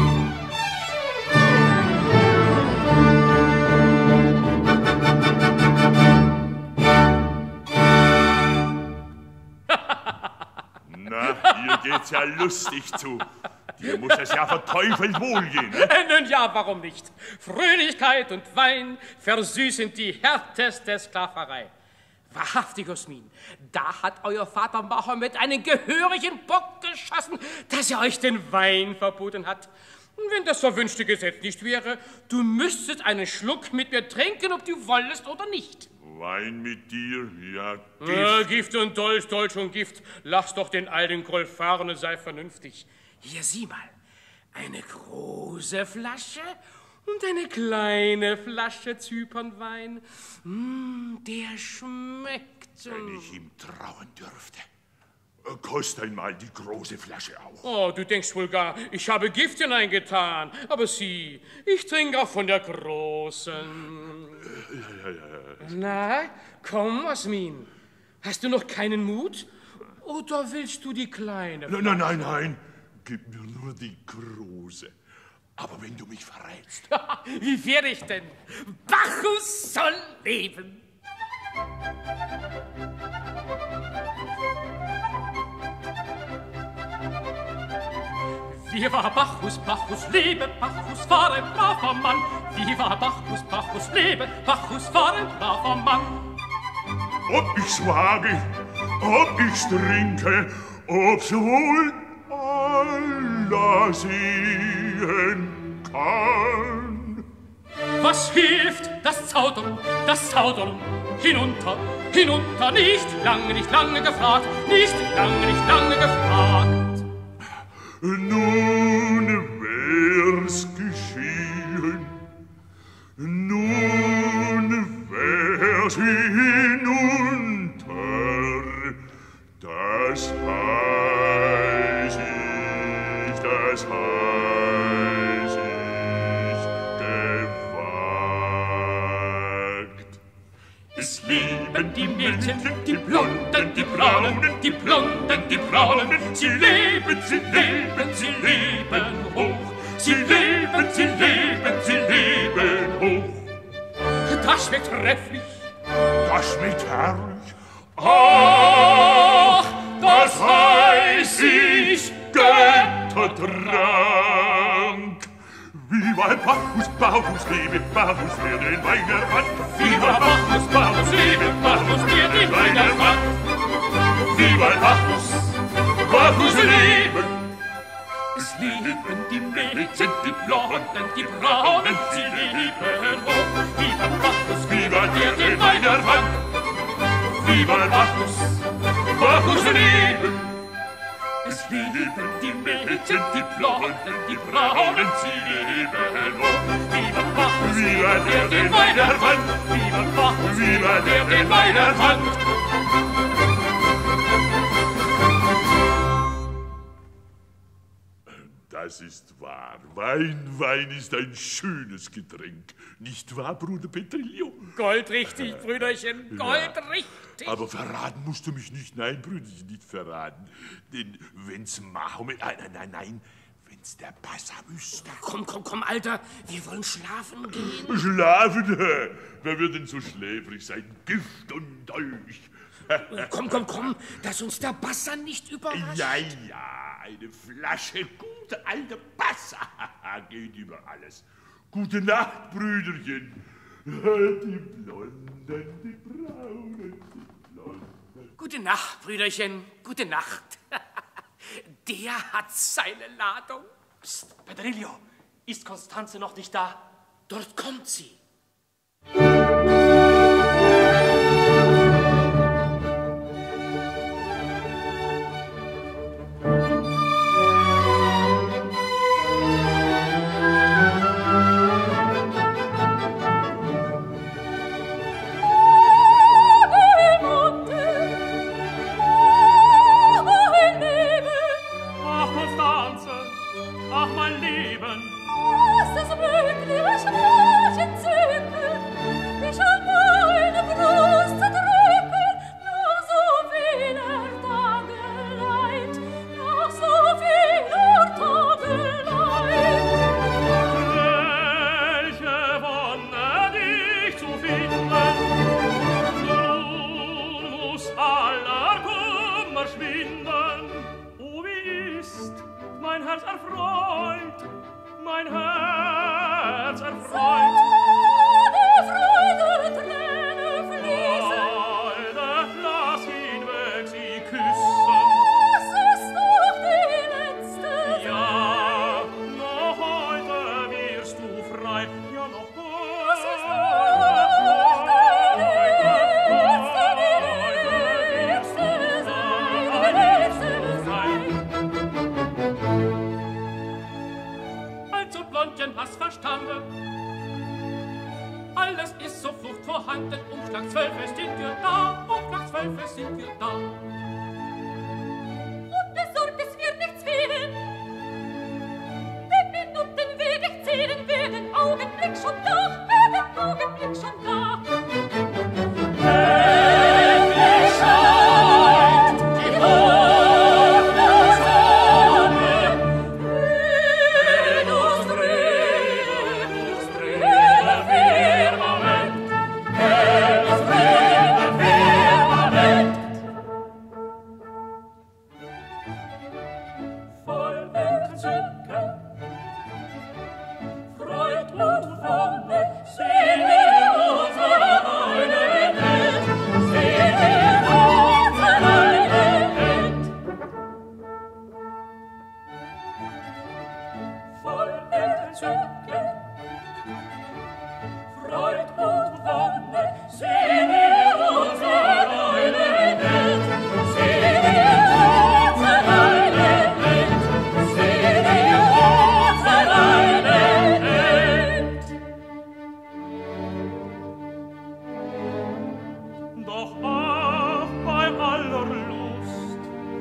Na, hier geht's ja lustig zu. Dir muss es ja verteufelt wohlgehen, ne? Nun ja, warum nicht? Fröhlichkeit und Wein versüßen die härteste Sklaverei. Wahrhaftig, Osmin, da hat euer Vater Mahomet einen gehörigen Bock geschossen, dass er euch den Wein verboten hat. Wenn das verwünschte Gesetz nicht wäre, du müsstest einen Schluck mit mir trinken, ob du wollest oder nicht. Wein mit dir, ja, Gift. Ja, Gift und Dolch, Dolch und Gift. Lass doch den alten Groll fahren und sei vernünftig. Hier, sieh mal, eine große Flasche und eine kleine Flasche Zypernwein. Mm, der schmeckt. Wenn ich ihm trauen dürfte. Kost einmal die große Flasche auch. Oh, du denkst wohl gar, ich habe Gift hineingetan. Aber sieh, ich trinke auch von der großen. Ja, ja, ja. Na, komm, Osmin. Hast du noch keinen Mut? Oder willst du die kleine? Nein, nein, nein, nein. Gib mir nur die große. Aber wenn du mich verrätst. Wie werde ich denn? Bacchus soll leben. Viva Bacchus, Bacchus lebe, Bacchus war ein braver Mann. Viva Bacchus, Bacchus lebe, Bacchus war ein braver Mann. Ob ich's wage, ob ich's trinke, ob's wohl Allah sehen kann. Was hilft das Zaudern, das Zaudern? Hinunter, hinunter, nicht lange, nicht lange gefragt, nicht lange, nicht lange gefragt. Nun wär's geschehen, nun wär's hinunter, das heiß ich, das heiß ich gewagt. Es leben die Mädchen, die Blonden, die Braunen, die Blonden, die Braunen. Sie leben, sie leben, sie leben hoch. Sie leben, sie leben, sie leben hoch. Das schmeckt trefflich, das schmeckt herrlich. Ach, das heiß ich Götterdrank. Wie Viva Bacchus, Bacchus lebe, Bacchus werde in meiner Hand. Viva Bacchus, Bacchus lebe, Bacchus werde in meiner Hand. Viva Bacchus, Bacchus lebe. Es leben die Mädchen, die Blonden, die Braunen, sie leben hoch. Viva Bacchus, Viva der in meiner Hand. Viva Bacchus, Bacchus lebe. Es leben die Mädchen, die Blonden, die Braunen, sie leben hoch. Viva Bacchus, Viva der in meiner Hand. Viva Bacchus, Viva der in meiner Hand. Das ist wahr. Wein, Wein ist ein schönes Getränk. Nicht wahr, Bruder Petrillo? Goldrichtig, Brüderchen, goldrichtig. Ja, aber verraten musst du mich nicht. Nein, Brüderchen, nicht verraten. Denn wenn's Mahomet... Nein, nein, nein, nein. Wenn's der Bassa wüsste. Komm, komm, komm, Alter. Wir wollen schlafen gehen. Schlafen? Wer wird denn so schläfrig sein? Gift und Dolch. Komm, komm, komm. Dass uns der Bassa nicht überrascht. Ja, ja. Eine Flasche gute alte Bassa geht über alles. Gute Nacht, Brüderchen. Die Blonden, die Braunen, die Blonden. Gute Nacht, Brüderchen. Gute Nacht. Der hat seine Ladung. Psst, Pedrillo, ist Constanze noch nicht da? Dort kommt sie.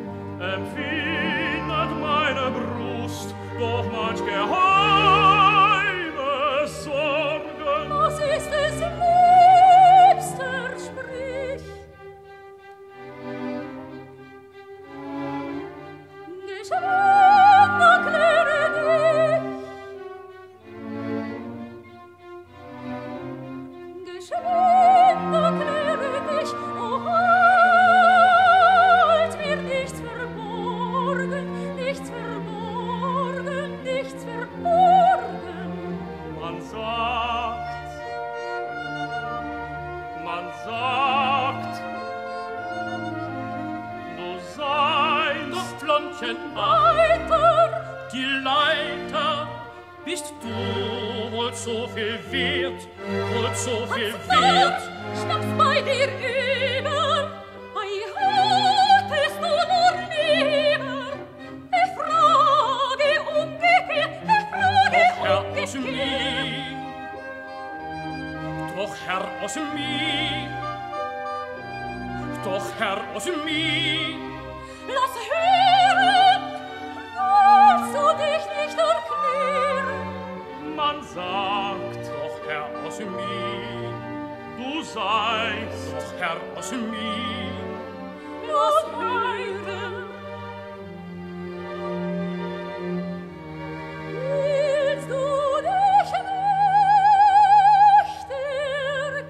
Empfindet meine Brust doch manch Geheimnis. bist du wohl so viel wert, wohl so viel wert. Schnapp's bei dir über, ei, haltest du nur lieber? Ich frage umgekehrt, ich frage Doch Herr aus umgekehrt. mir, doch Herr aus mir, doch Herr aus mir. Lass hören, willst du dich nicht erklären? Man sagt, Doch Herr aus mir, du seist doch Herr aus mir. Lass hören. Willst du dich nicht erklären?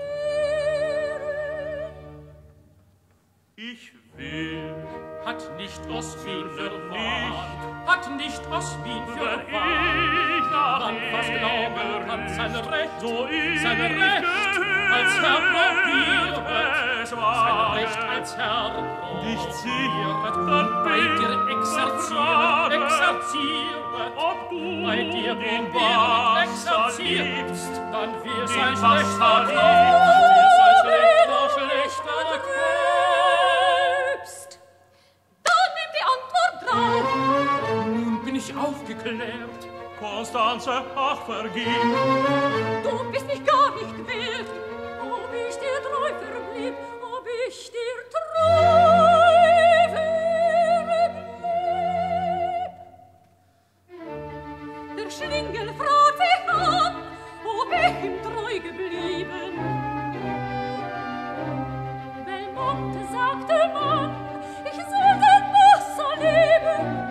ich will, Hat nicht aus Wien Wird verwahrt, hat nicht aus Wien wenn verwahrt. ich nach Man fast glauben kann, sein Recht, so ich sein Recht als Herr probiert, es sein wage, Recht als Herr dich ziehen, probiert, dann bei bin dir exerziert, frage, exerziert, ob du bei dir den probiert, Wasser exerziert, liebst, dann wir den sein Wasser schlechter liebst. Kraft, wir sein schlechter, schlechter Selbst. Dann nimm die Antwort drauf. Nun bin ich aufgeklärt. Konstanze, ach vergib, Du bist mich gar nicht wert, ob ich dir treu verblieb, ob ich dir treu verblieb. Der Schlingel fragt sich an, ob ich ihm treu geblieben. Belmonte sagte man, ich soll den Wasser leben.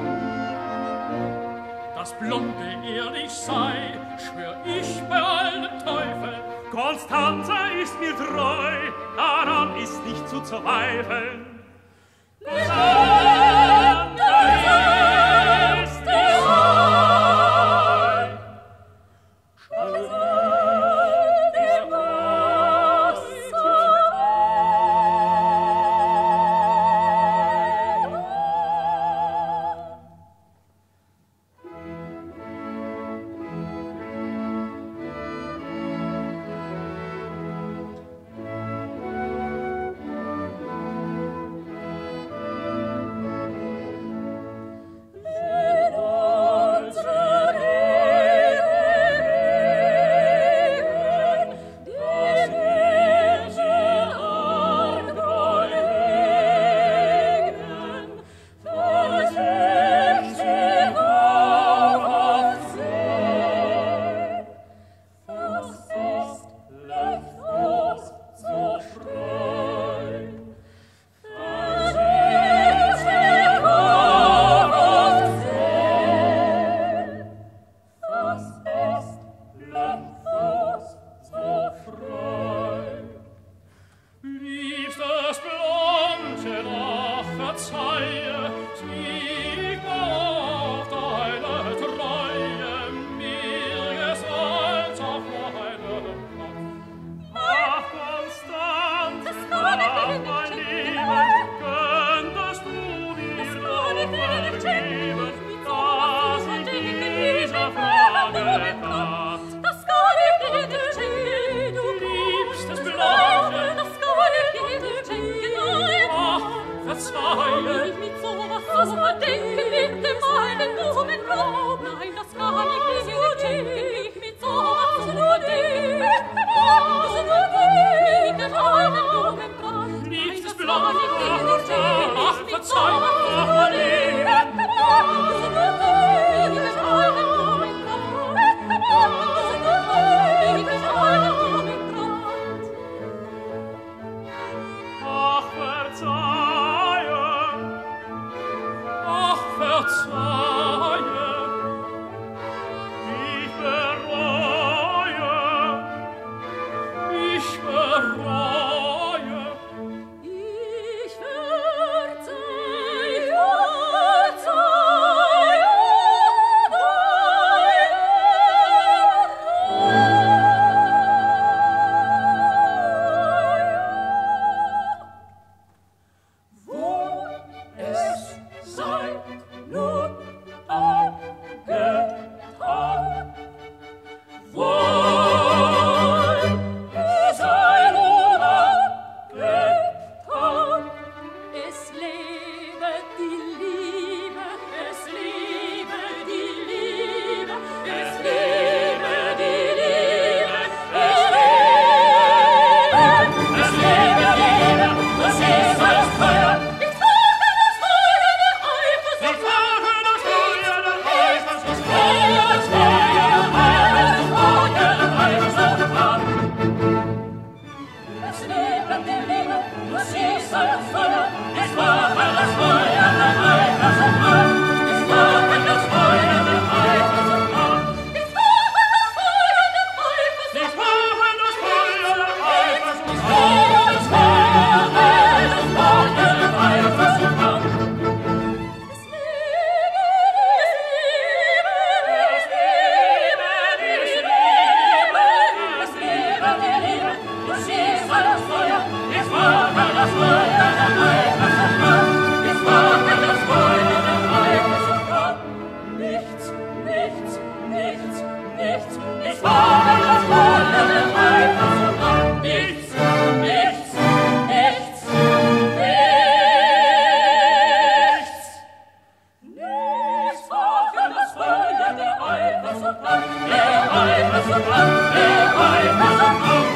Das Blonde ehrlich sei, schwör ich bei allen Teufeln. Konstanze ist mir treu, daran ist nicht zu zweifeln. Konstanze ist mir treu. Ich verzeih nichts, nichts war denn das Feuer der Eifersucht an. Nichts, nichts, nichts, nichts. Nichts war denn das Feuer der Eifersucht an, der Eifersucht an, der Eifersucht an.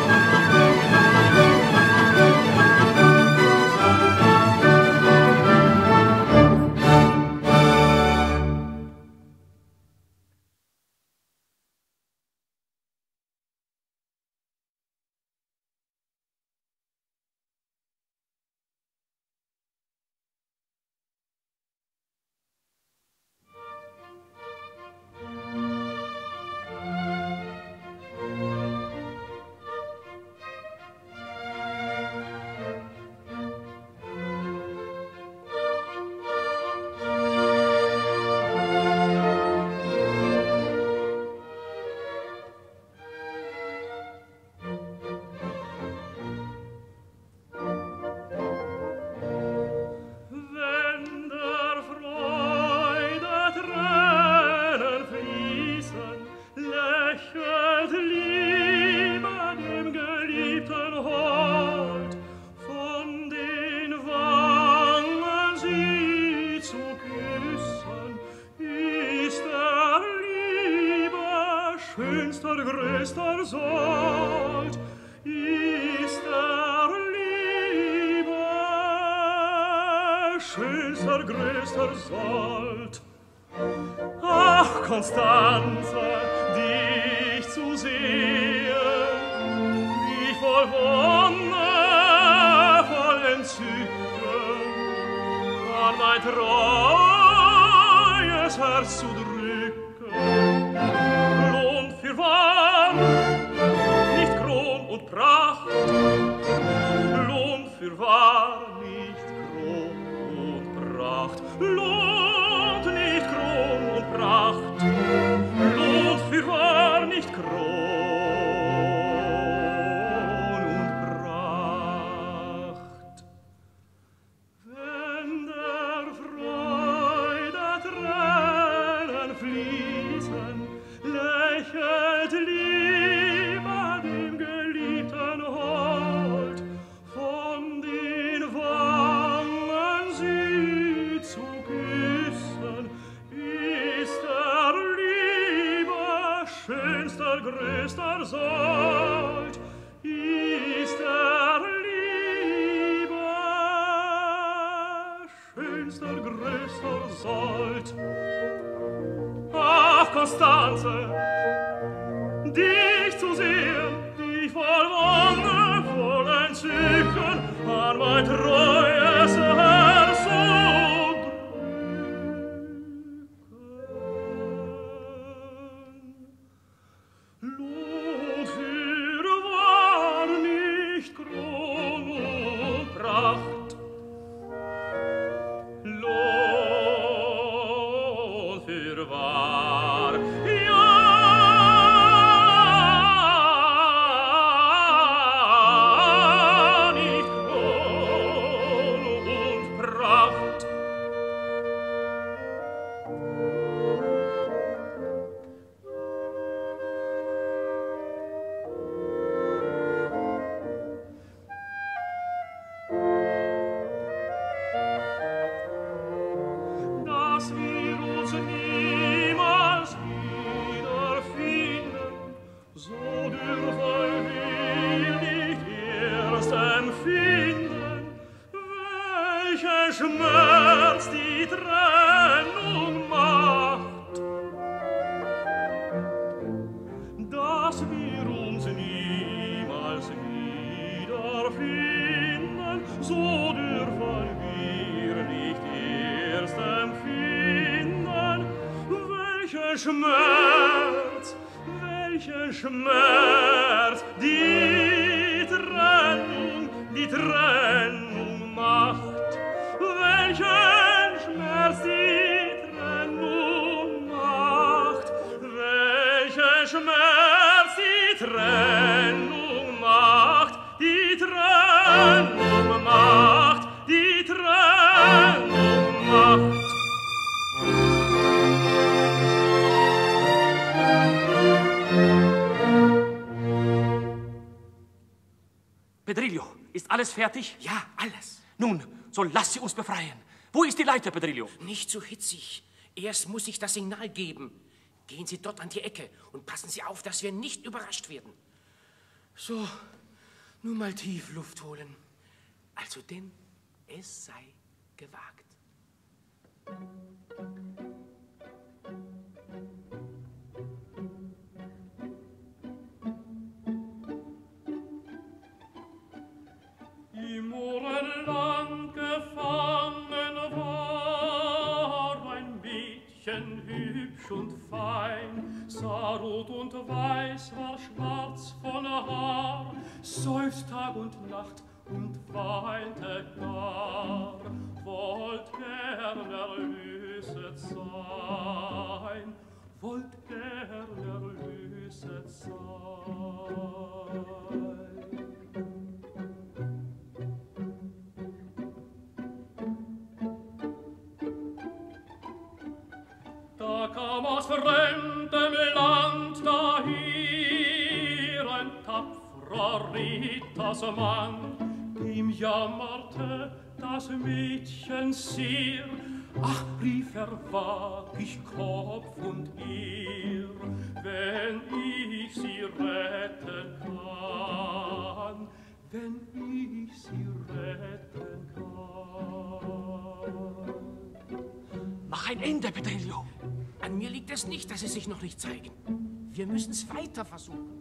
Macht. Pedrillo, ist alles fertig? Ja, alles. Nun, so lass sie uns befreien. Wo ist die Leiter, Pedrillo? Nicht so hitzig. Erst muss ich das Signal geben. Gehen Sie dort an die Ecke und passen Sie auf, dass wir nicht überrascht werden. So, nun mal tief Luft holen. Also denn, es sei gewagt. Im Mohrenland gefangen war ein Mädchen hübsch und fein, sah rot und weiß, war schwarz von Haar, seufzt Tag und Nacht und weinte gar, wollt gern erlöset sein, wollt gern erlöset sein. Da kam aus fremdem Land daher ein tapferer Rittersmann, dem jammerte das Mädchen sehr. Ach, rief er, wag ich Kopf und Ehr, wenn ich sie retten kann, wenn ich sie retten kann. Mach ein Ende, Pedrillo. An mir liegt es nicht, dass sie sich noch nicht zeigen. Wir müssen es weiter versuchen.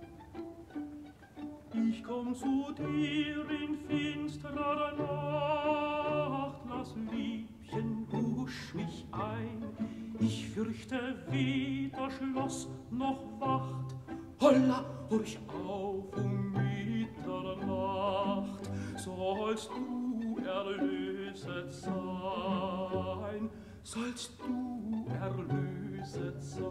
Ich komm zu dir in finsterer Nacht, lass Liebchen, husch mich ein. Ich fürchte, weder Schloss noch Wacht. Holla, horch auf um Mitternacht, sollst du erlöset sein, sollst du erlöset sein.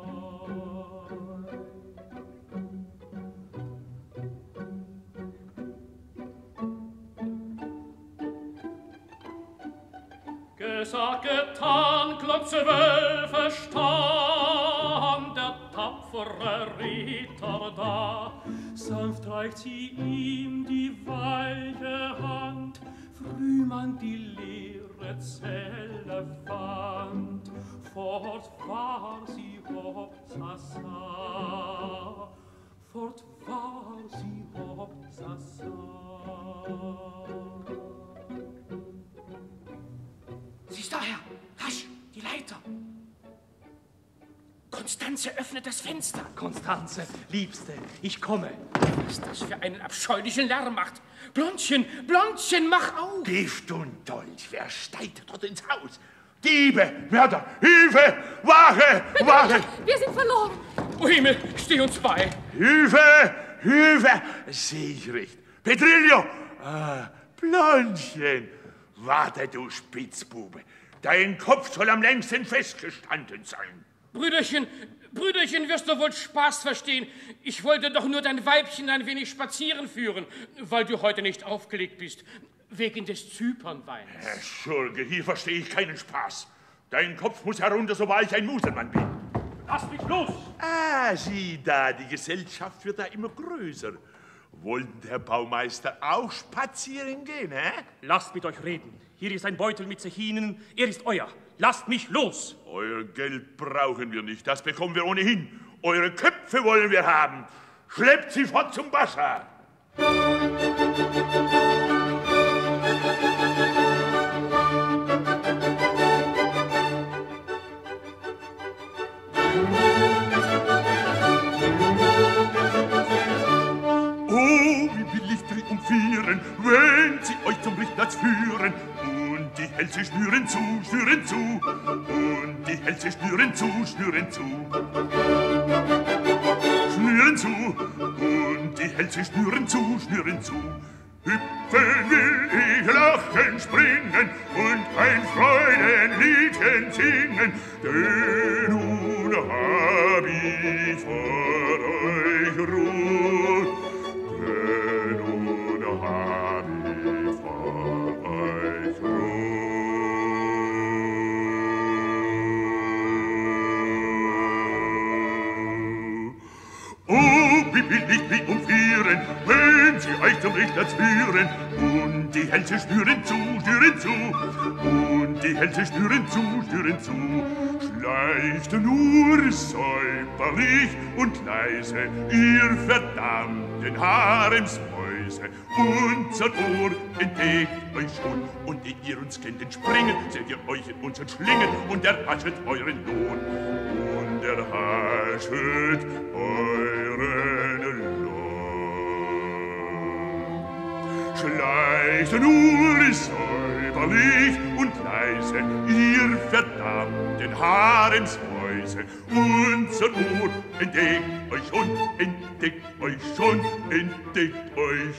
Gesagt, getan, Glock zwölfe stand der tapfere Ritter da. Sanft reicht sie ihm die weiche Hand, früh man die leere Zelle fand. Fort war sie Hopsasa, fort war sie Hopsasa. Sie ist daher! Rasch, die Leiter! Konstanze, öffnet das Fenster! Konstanze, Liebste, ich komme. Was das für einen abscheulichen Lärm macht! Blondchen, Blondchen, mach auf! Gift und Dolch, wer steigt dort ins Haus? Diebe, Mörder, Hilfe, Wache, Wache! Wir sind verloren! O Himmel, steh uns bei! Hilfe, Hilfe! Seh ich recht. Pedrillo! Ah, Blondchen! Warte, du Spitzbube! Dein Kopf soll am längsten festgestanden sein. Brüderchen, Brüderchen, wirst du wohl Spaß verstehen. Ich wollte doch nur dein Weibchen ein wenig spazieren führen, weil du heute nicht aufgelegt bist, wegen des Zypernweins. Herr Schurke, hier verstehe ich keinen Spaß. Dein Kopf muss herunter, sobald ich ein Muselmann bin. Lass mich los! Ah, sieh da, die Gesellschaft wird da immer größer. Wollen der Baumeister auch spazieren gehen, hä? Lasst mit euch reden. Hier ist ein Beutel mit Zechinen. Er ist euer. Lasst mich los! Euer Geld brauchen wir nicht, das bekommen wir ohnehin. Eure Köpfe wollen wir haben. Schleppt sie fort zum Basar. Triumphieren, wenn sie euch zum Richtplatz führen. Und die Hälse schnüren zu, schnüren zu. Und die Hälse schnüren zu, schnüren zu. Schnüren zu. Und die Hälse schnüren zu, schnüren zu. Hüpfen will ich, lachen, springen und ein Freudenliedchen singen. Denn nun hab ich vor euch Ruhe. Hab ich vor euch Ruhe. Oh, wie will ich triumphieren, wenn sie euch zum Richter führen. Und die Hälse schnüren zu, schnüren zu, und die Hälse schnüren zu, schnüren zu. Schleicht nur säuberlich und leise, ihr verdammten Haremsmäuse. Unser Ohr entdeckt euch schon, und ehe ihr uns kennt entspringen, seht ihr euch in unseren Schlingen und erhaschet euren Lohn. Und erhaschet euren Lohn. Schleicht nur säuberlich und leise, ihr verdammten Haremsmäuse. Unser Ohr entdeckt euch schon, entdeckt euch schon, entdeckt euch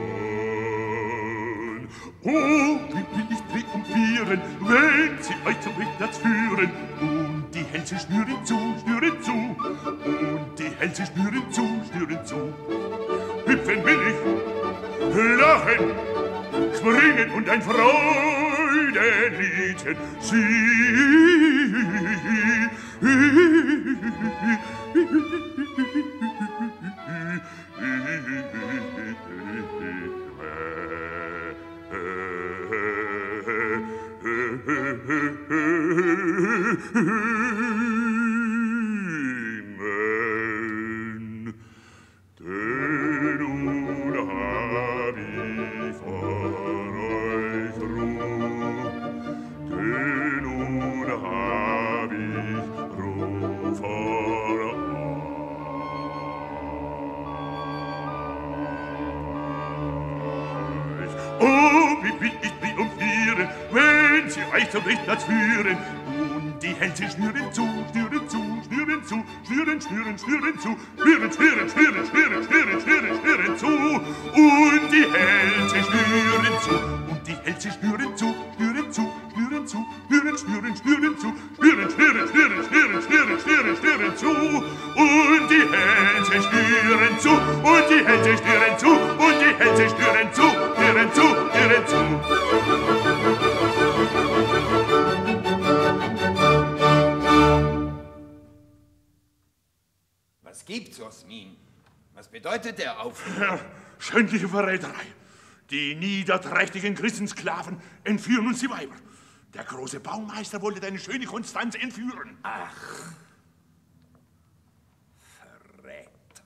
schon. Oh, wie will ich triumphieren, wenn sie euch zum Richter führen. Und die Hälse schnüren zu, schnüren zu, und die Hälse schnüren zu, schnüren zu. Hüpfen will ich, lachen, springen und ein Freudenliedchen singen. Denn nun hab ich vor euch Ruh, denn nun hab ich Ruh vor euch. Oh, wie will ich triumphieren, wenn sie euch zum Richter führen. Und die Hälse schnüren zu, schnüren zu, schnüren zu, schnüren, schnüren, schnüren zu, schnüren, schnüren, schnüren, schnüren, schnüren, schnüren, schnüren zu. Und die Hälse schnüren zu, und die Hälse schnüren zu, schnüren zu, schnüren zu, schnüren, schnüren, schnüren zu, schnüren, schnüren, schnüren, schnüren, schnüren, schnüren, schnüren zu. Und die Hälse schnüren zu, und die Hälse schnüren zu, und die Hälse schnüren zu, schnüren zu, schnüren zu. Was gibt's, Osmin? Was bedeutet der Aufruf? Ja, schändliche Verräterei. Die niederträchtigen Christensklaven entführen uns die Weiber. Der große Baumeister wollte deine schöne Konstanze entführen. Ach, Verräter.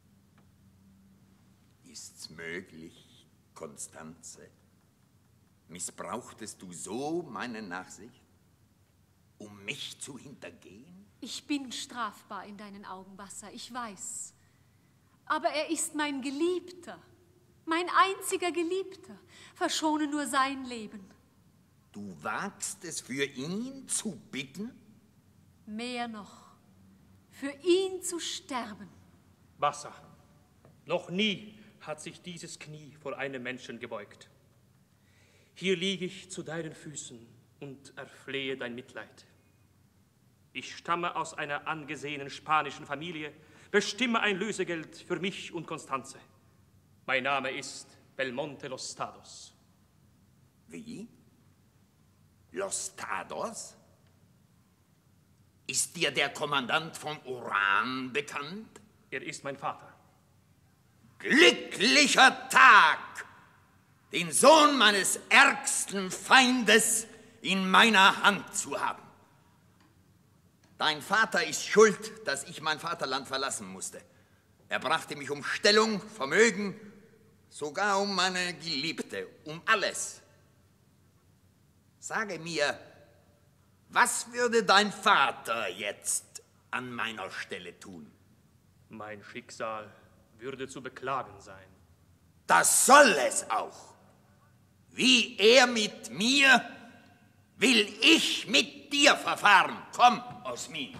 Ist's möglich, Konstanze? Missbrauchtest du so meine Nachsicht, um mich zu hintergehen? Ich bin strafbar in deinen Augen, Bassa, ich weiß. Aber er ist mein Geliebter, mein einziger Geliebter. Verschone nur sein Leben. Du wagst es, für ihn zu bitten? Mehr noch, für ihn zu sterben. Bassa, noch nie hat sich dieses Knie vor einem Menschen gebeugt. Hier liege ich zu deinen Füßen und erflehe dein Mitleid. Ich stamme aus einer angesehenen spanischen Familie, bestimme ein Lösegeld für mich und Constanze. Mein Name ist Belmonte Los Stados. Wie? Los Stados? Ist dir der Kommandant von Oran bekannt? Er ist mein Vater. Glücklicher Tag, den Sohn meines ärgsten Feindes in meiner Hand zu haben. Dein Vater ist schuld, dass ich mein Vaterland verlassen musste. Er brachte mich um Stellung, Vermögen, sogar um meine Geliebte, um alles. Sage mir, was würde dein Vater jetzt an meiner Stelle tun? Mein Schicksal würde zu beklagen sein. Das soll es auch. Wie er mit mir, will ich mit dir verfahren. Komm, Osmin.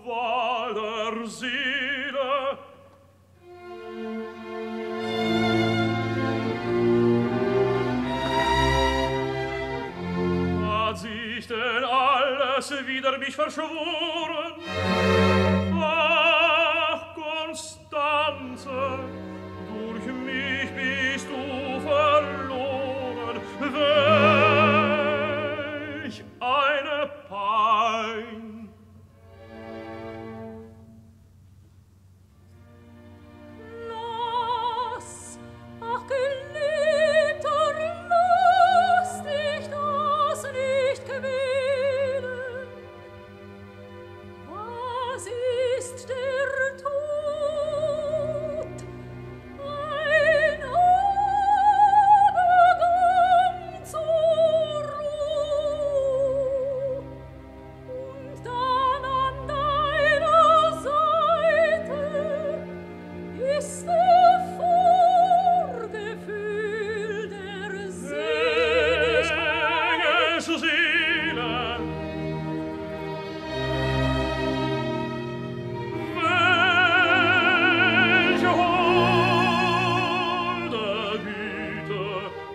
Qual der Seele es wider mich verschworen. Ach, Constanze, durch mich bist du verloren. Welch eine Pein! Lass, ach Geliebter, lass dich das nicht quälen. Was ist der Tod? Ein Übergang zur Ruhe. Und dann an deiner Seite ist der Vorgefühl der Seligkeit. Seelen, welche holde Güte,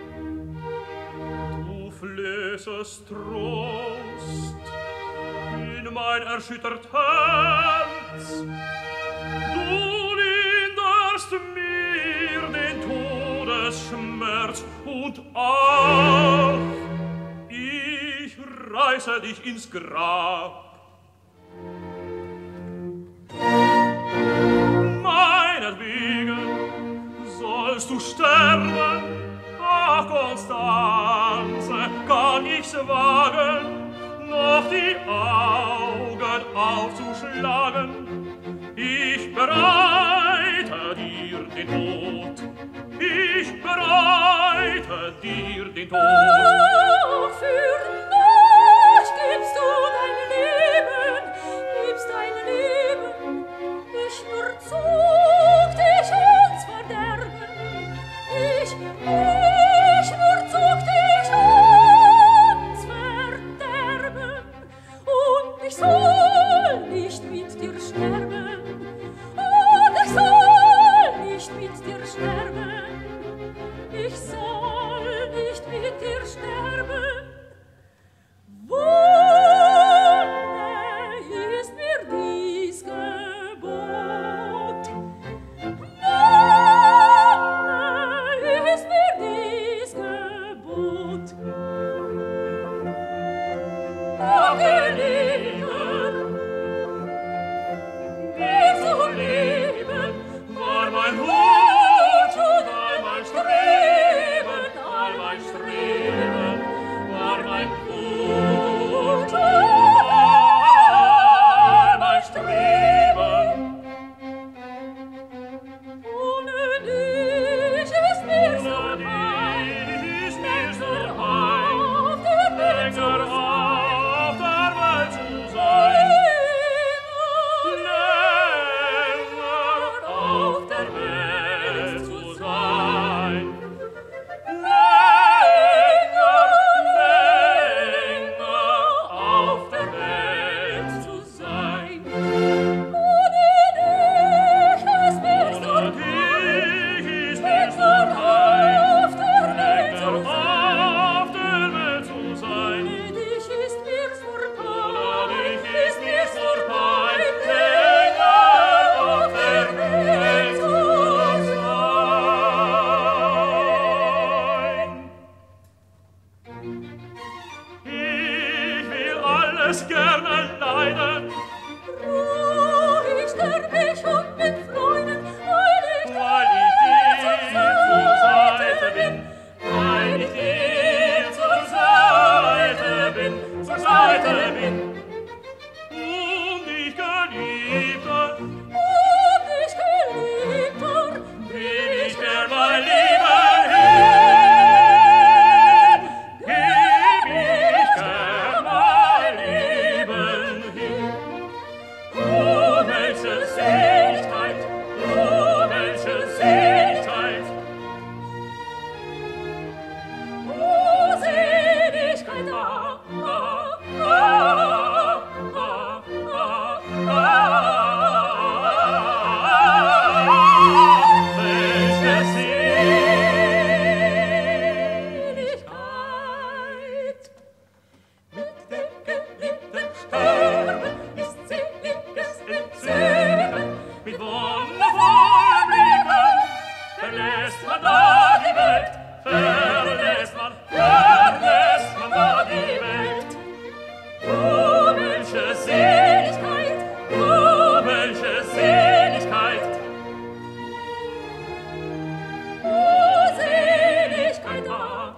du flößest Trost in mein erschüttert Herz. Du linderst mir den Todesschmerz und ach, ich reiße dich ins Grab. Meinetwegen sollst du sterben, ach Constanze, kann ich's wagen, noch die Augen aufzuschlagen. Ich bereite dir den Tod, ich bereite dir den Tod. Ach, für mich gibst du dein Leben, gibst dein Leben. Ich nur zog dich ins Verderben. Ich, ich nur zog dich ins Verderben. Und ich soll nicht mit dir sterben. Und ich soll nicht mit dir sterben. Ich soll nicht mit dir sterben. Wonne ist mir dies Gebot. Wonne ist mir dies Gebot. O Geliebter, mir zu leben, War mein Wunsch und all mein Streben, all mein Streben, war mein Wunsch und all mein Streben. ohne dich ist mir so Ohne heim, dich ist mir so heim, auf der Welt zu länger sein. auf der Welt zu sein. Länger auf der Welt zu sein. Länger, länger auf der Welt zu sein. Ohne dich ist mir so Ohne heim, dich ist mir so heim. auf der Welt zu Länger sein. auf der Welt zu sein. Ohne dich ist mir so Ohne heim, dich ist mir so heim. Länger auf der Welt zu sein. Ich will alles gerne leiden, ruhig sterb ich und mit Freuden, weil ich weil ich dir zur Seite bin, weil ich dir zur Seite bin, zur Seite bin. Und ich Geliebter, und ich Geliebter, will ich gern mein Leben hin, geb ich gern mein Leben hin.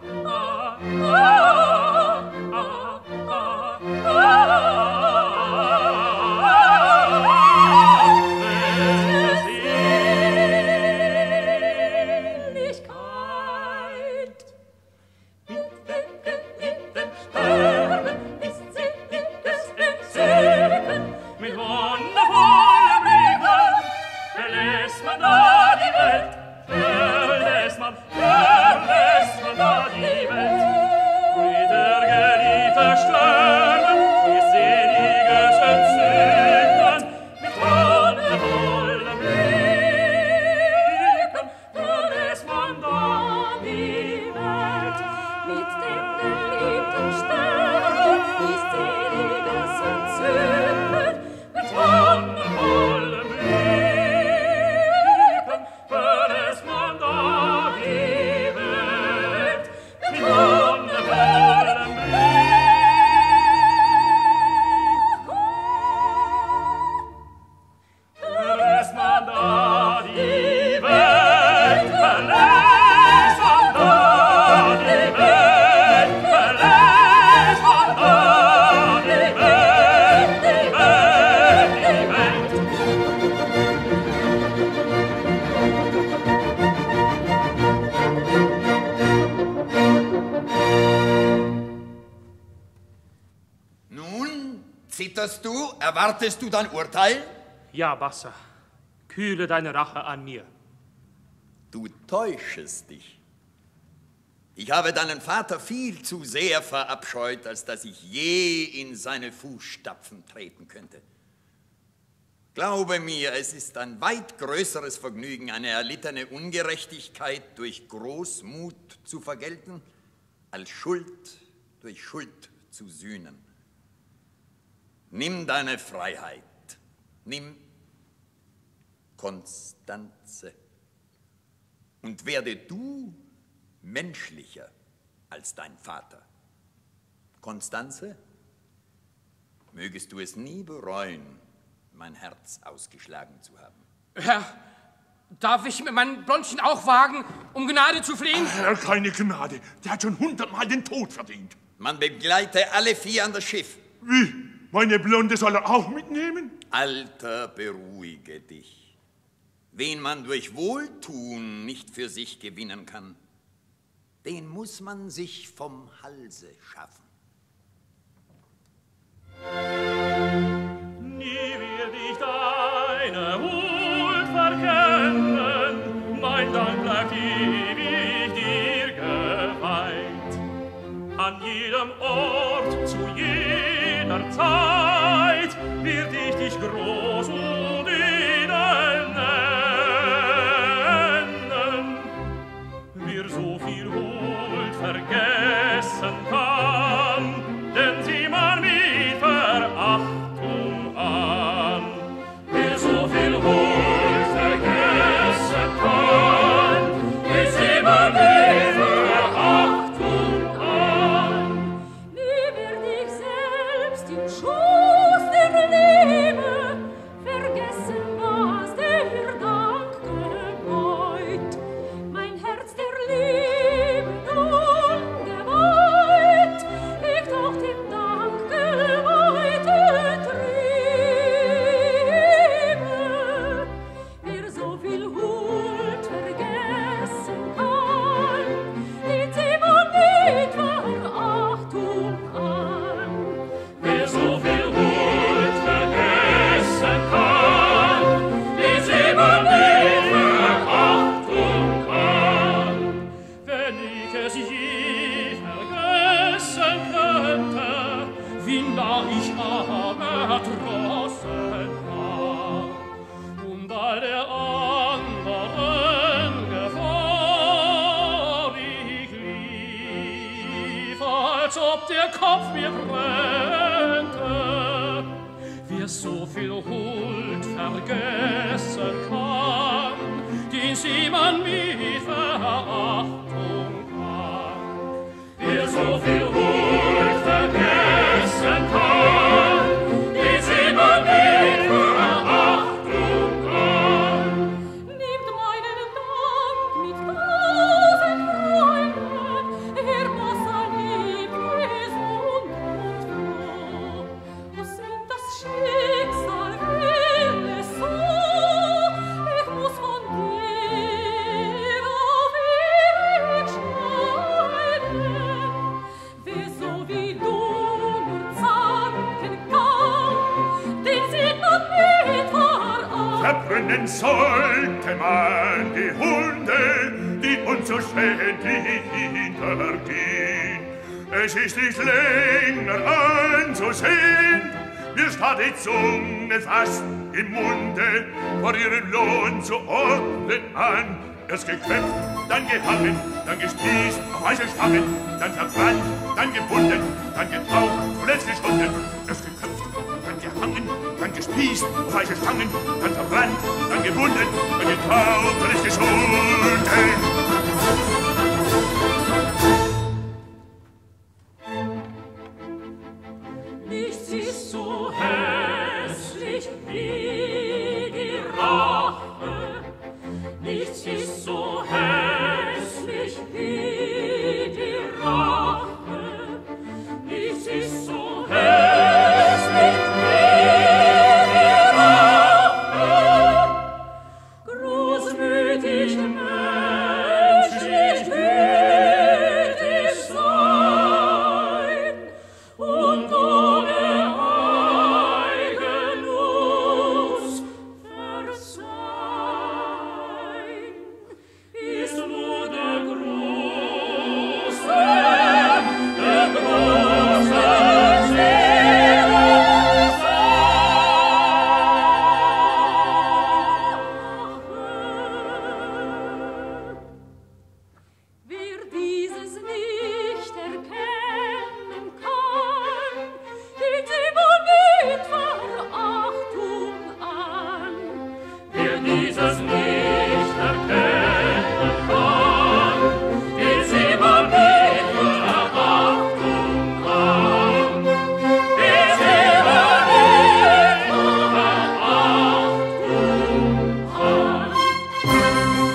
Zitterst du? Erwartest du dein Urteil? Ja, Bassa. Kühle deine Rache an mir. Du täuschest dich. Ich habe deinen Vater viel zu sehr verabscheut, als dass ich je in seine Fußstapfen treten könnte. Glaube mir, es ist ein weit größeres Vergnügen, eine erlittene Ungerechtigkeit durch Großmut zu vergelten, als Schuld durch Schuld zu sühnen. Nimm deine Freiheit, nimm Konstanze und werde du menschlicher als dein Vater. Konstanze, mögest du es nie bereuen, mein Herz ausgeschlagen zu haben. Herr, darf ich mir mein Blondchen auch wagen, um Gnade zu flehen? Herr, keine Gnade. Der hat schon hundertmal den Tod verdient. Man begleite alle vier an das Schiff. Wie? Meine Blonde soll er auch mitnehmen? Alter, beruhige dich. Wen man durch Wohltun nicht für sich gewinnen kann, den muss man sich vom Halse schaffen. Nie wird ich deine Huld verkennen, mein Dank bleibt ewig dir geweiht. An jedem Ort, zu jeder Zeit, wird ich dich groß und edel nennen. Wer so viel Huld vergessen kann, denn sie man mit Verachtung an. Wer so viel Huld vergessen kann, den sie man mit Verachtung an. Nie werd ich selbst im Schoß der Liebe vergessen, was der Dank gebeut. Mein Herz der Liebe ungeweiht, liegt auch dem Dank geweihten Triebe. Wer so viel Huld vergessen kann, den sieht man mit Verachtung an. Wer so viel Huld vergessen kann, den sieht man mit Verachtung an. Wenn ich es je vergessen könnte, wie nah ich aber erdrossen war, und all der anderen Gefahr ich lief, als ob der Kopf mir brennte. Wer so viel Huld vergessen kann, den sieht man mit Verachtung an. Wer so viel Huld vergessen kann, den sieht man mit Verachtung an. Nehmt meinen Dank mit großen Freude, er Zähmen sollte man die Hunde, die uns so schändlich hintergehen. Es ist nicht länger anzusehen, mir starrt die Zunge fast im Munde, vor ihren Lohn zu ordnen an. Erst geköpft, dann gehangen, dann gespießt auf weiße Stangen, dann verbrannt, dann gebunden, dann getaucht, zuletzt geschunden. Erst geköpft, dann gehangen, dann gespießt auf weiße Stangen, dann verbrannt, dann gebunden, dann getaucht, zuletzt geschunden. Nichts ist so hässlich wie die Rache, nichts ist so hässlich wie die Rache, nichts ist so hässlich wie die Rache, großmütig menschlich gütig sein und ohne Eigennutz verzeihen, ist nur der große, der große Seelensache. Wer dieses nicht erkennen kann, geht immer mit Verachtung an. Wer dieses nicht erkennen kann, geht immer mit Verachtung an. Geht immer mit Verachtung an.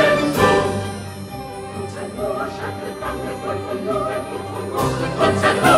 Unser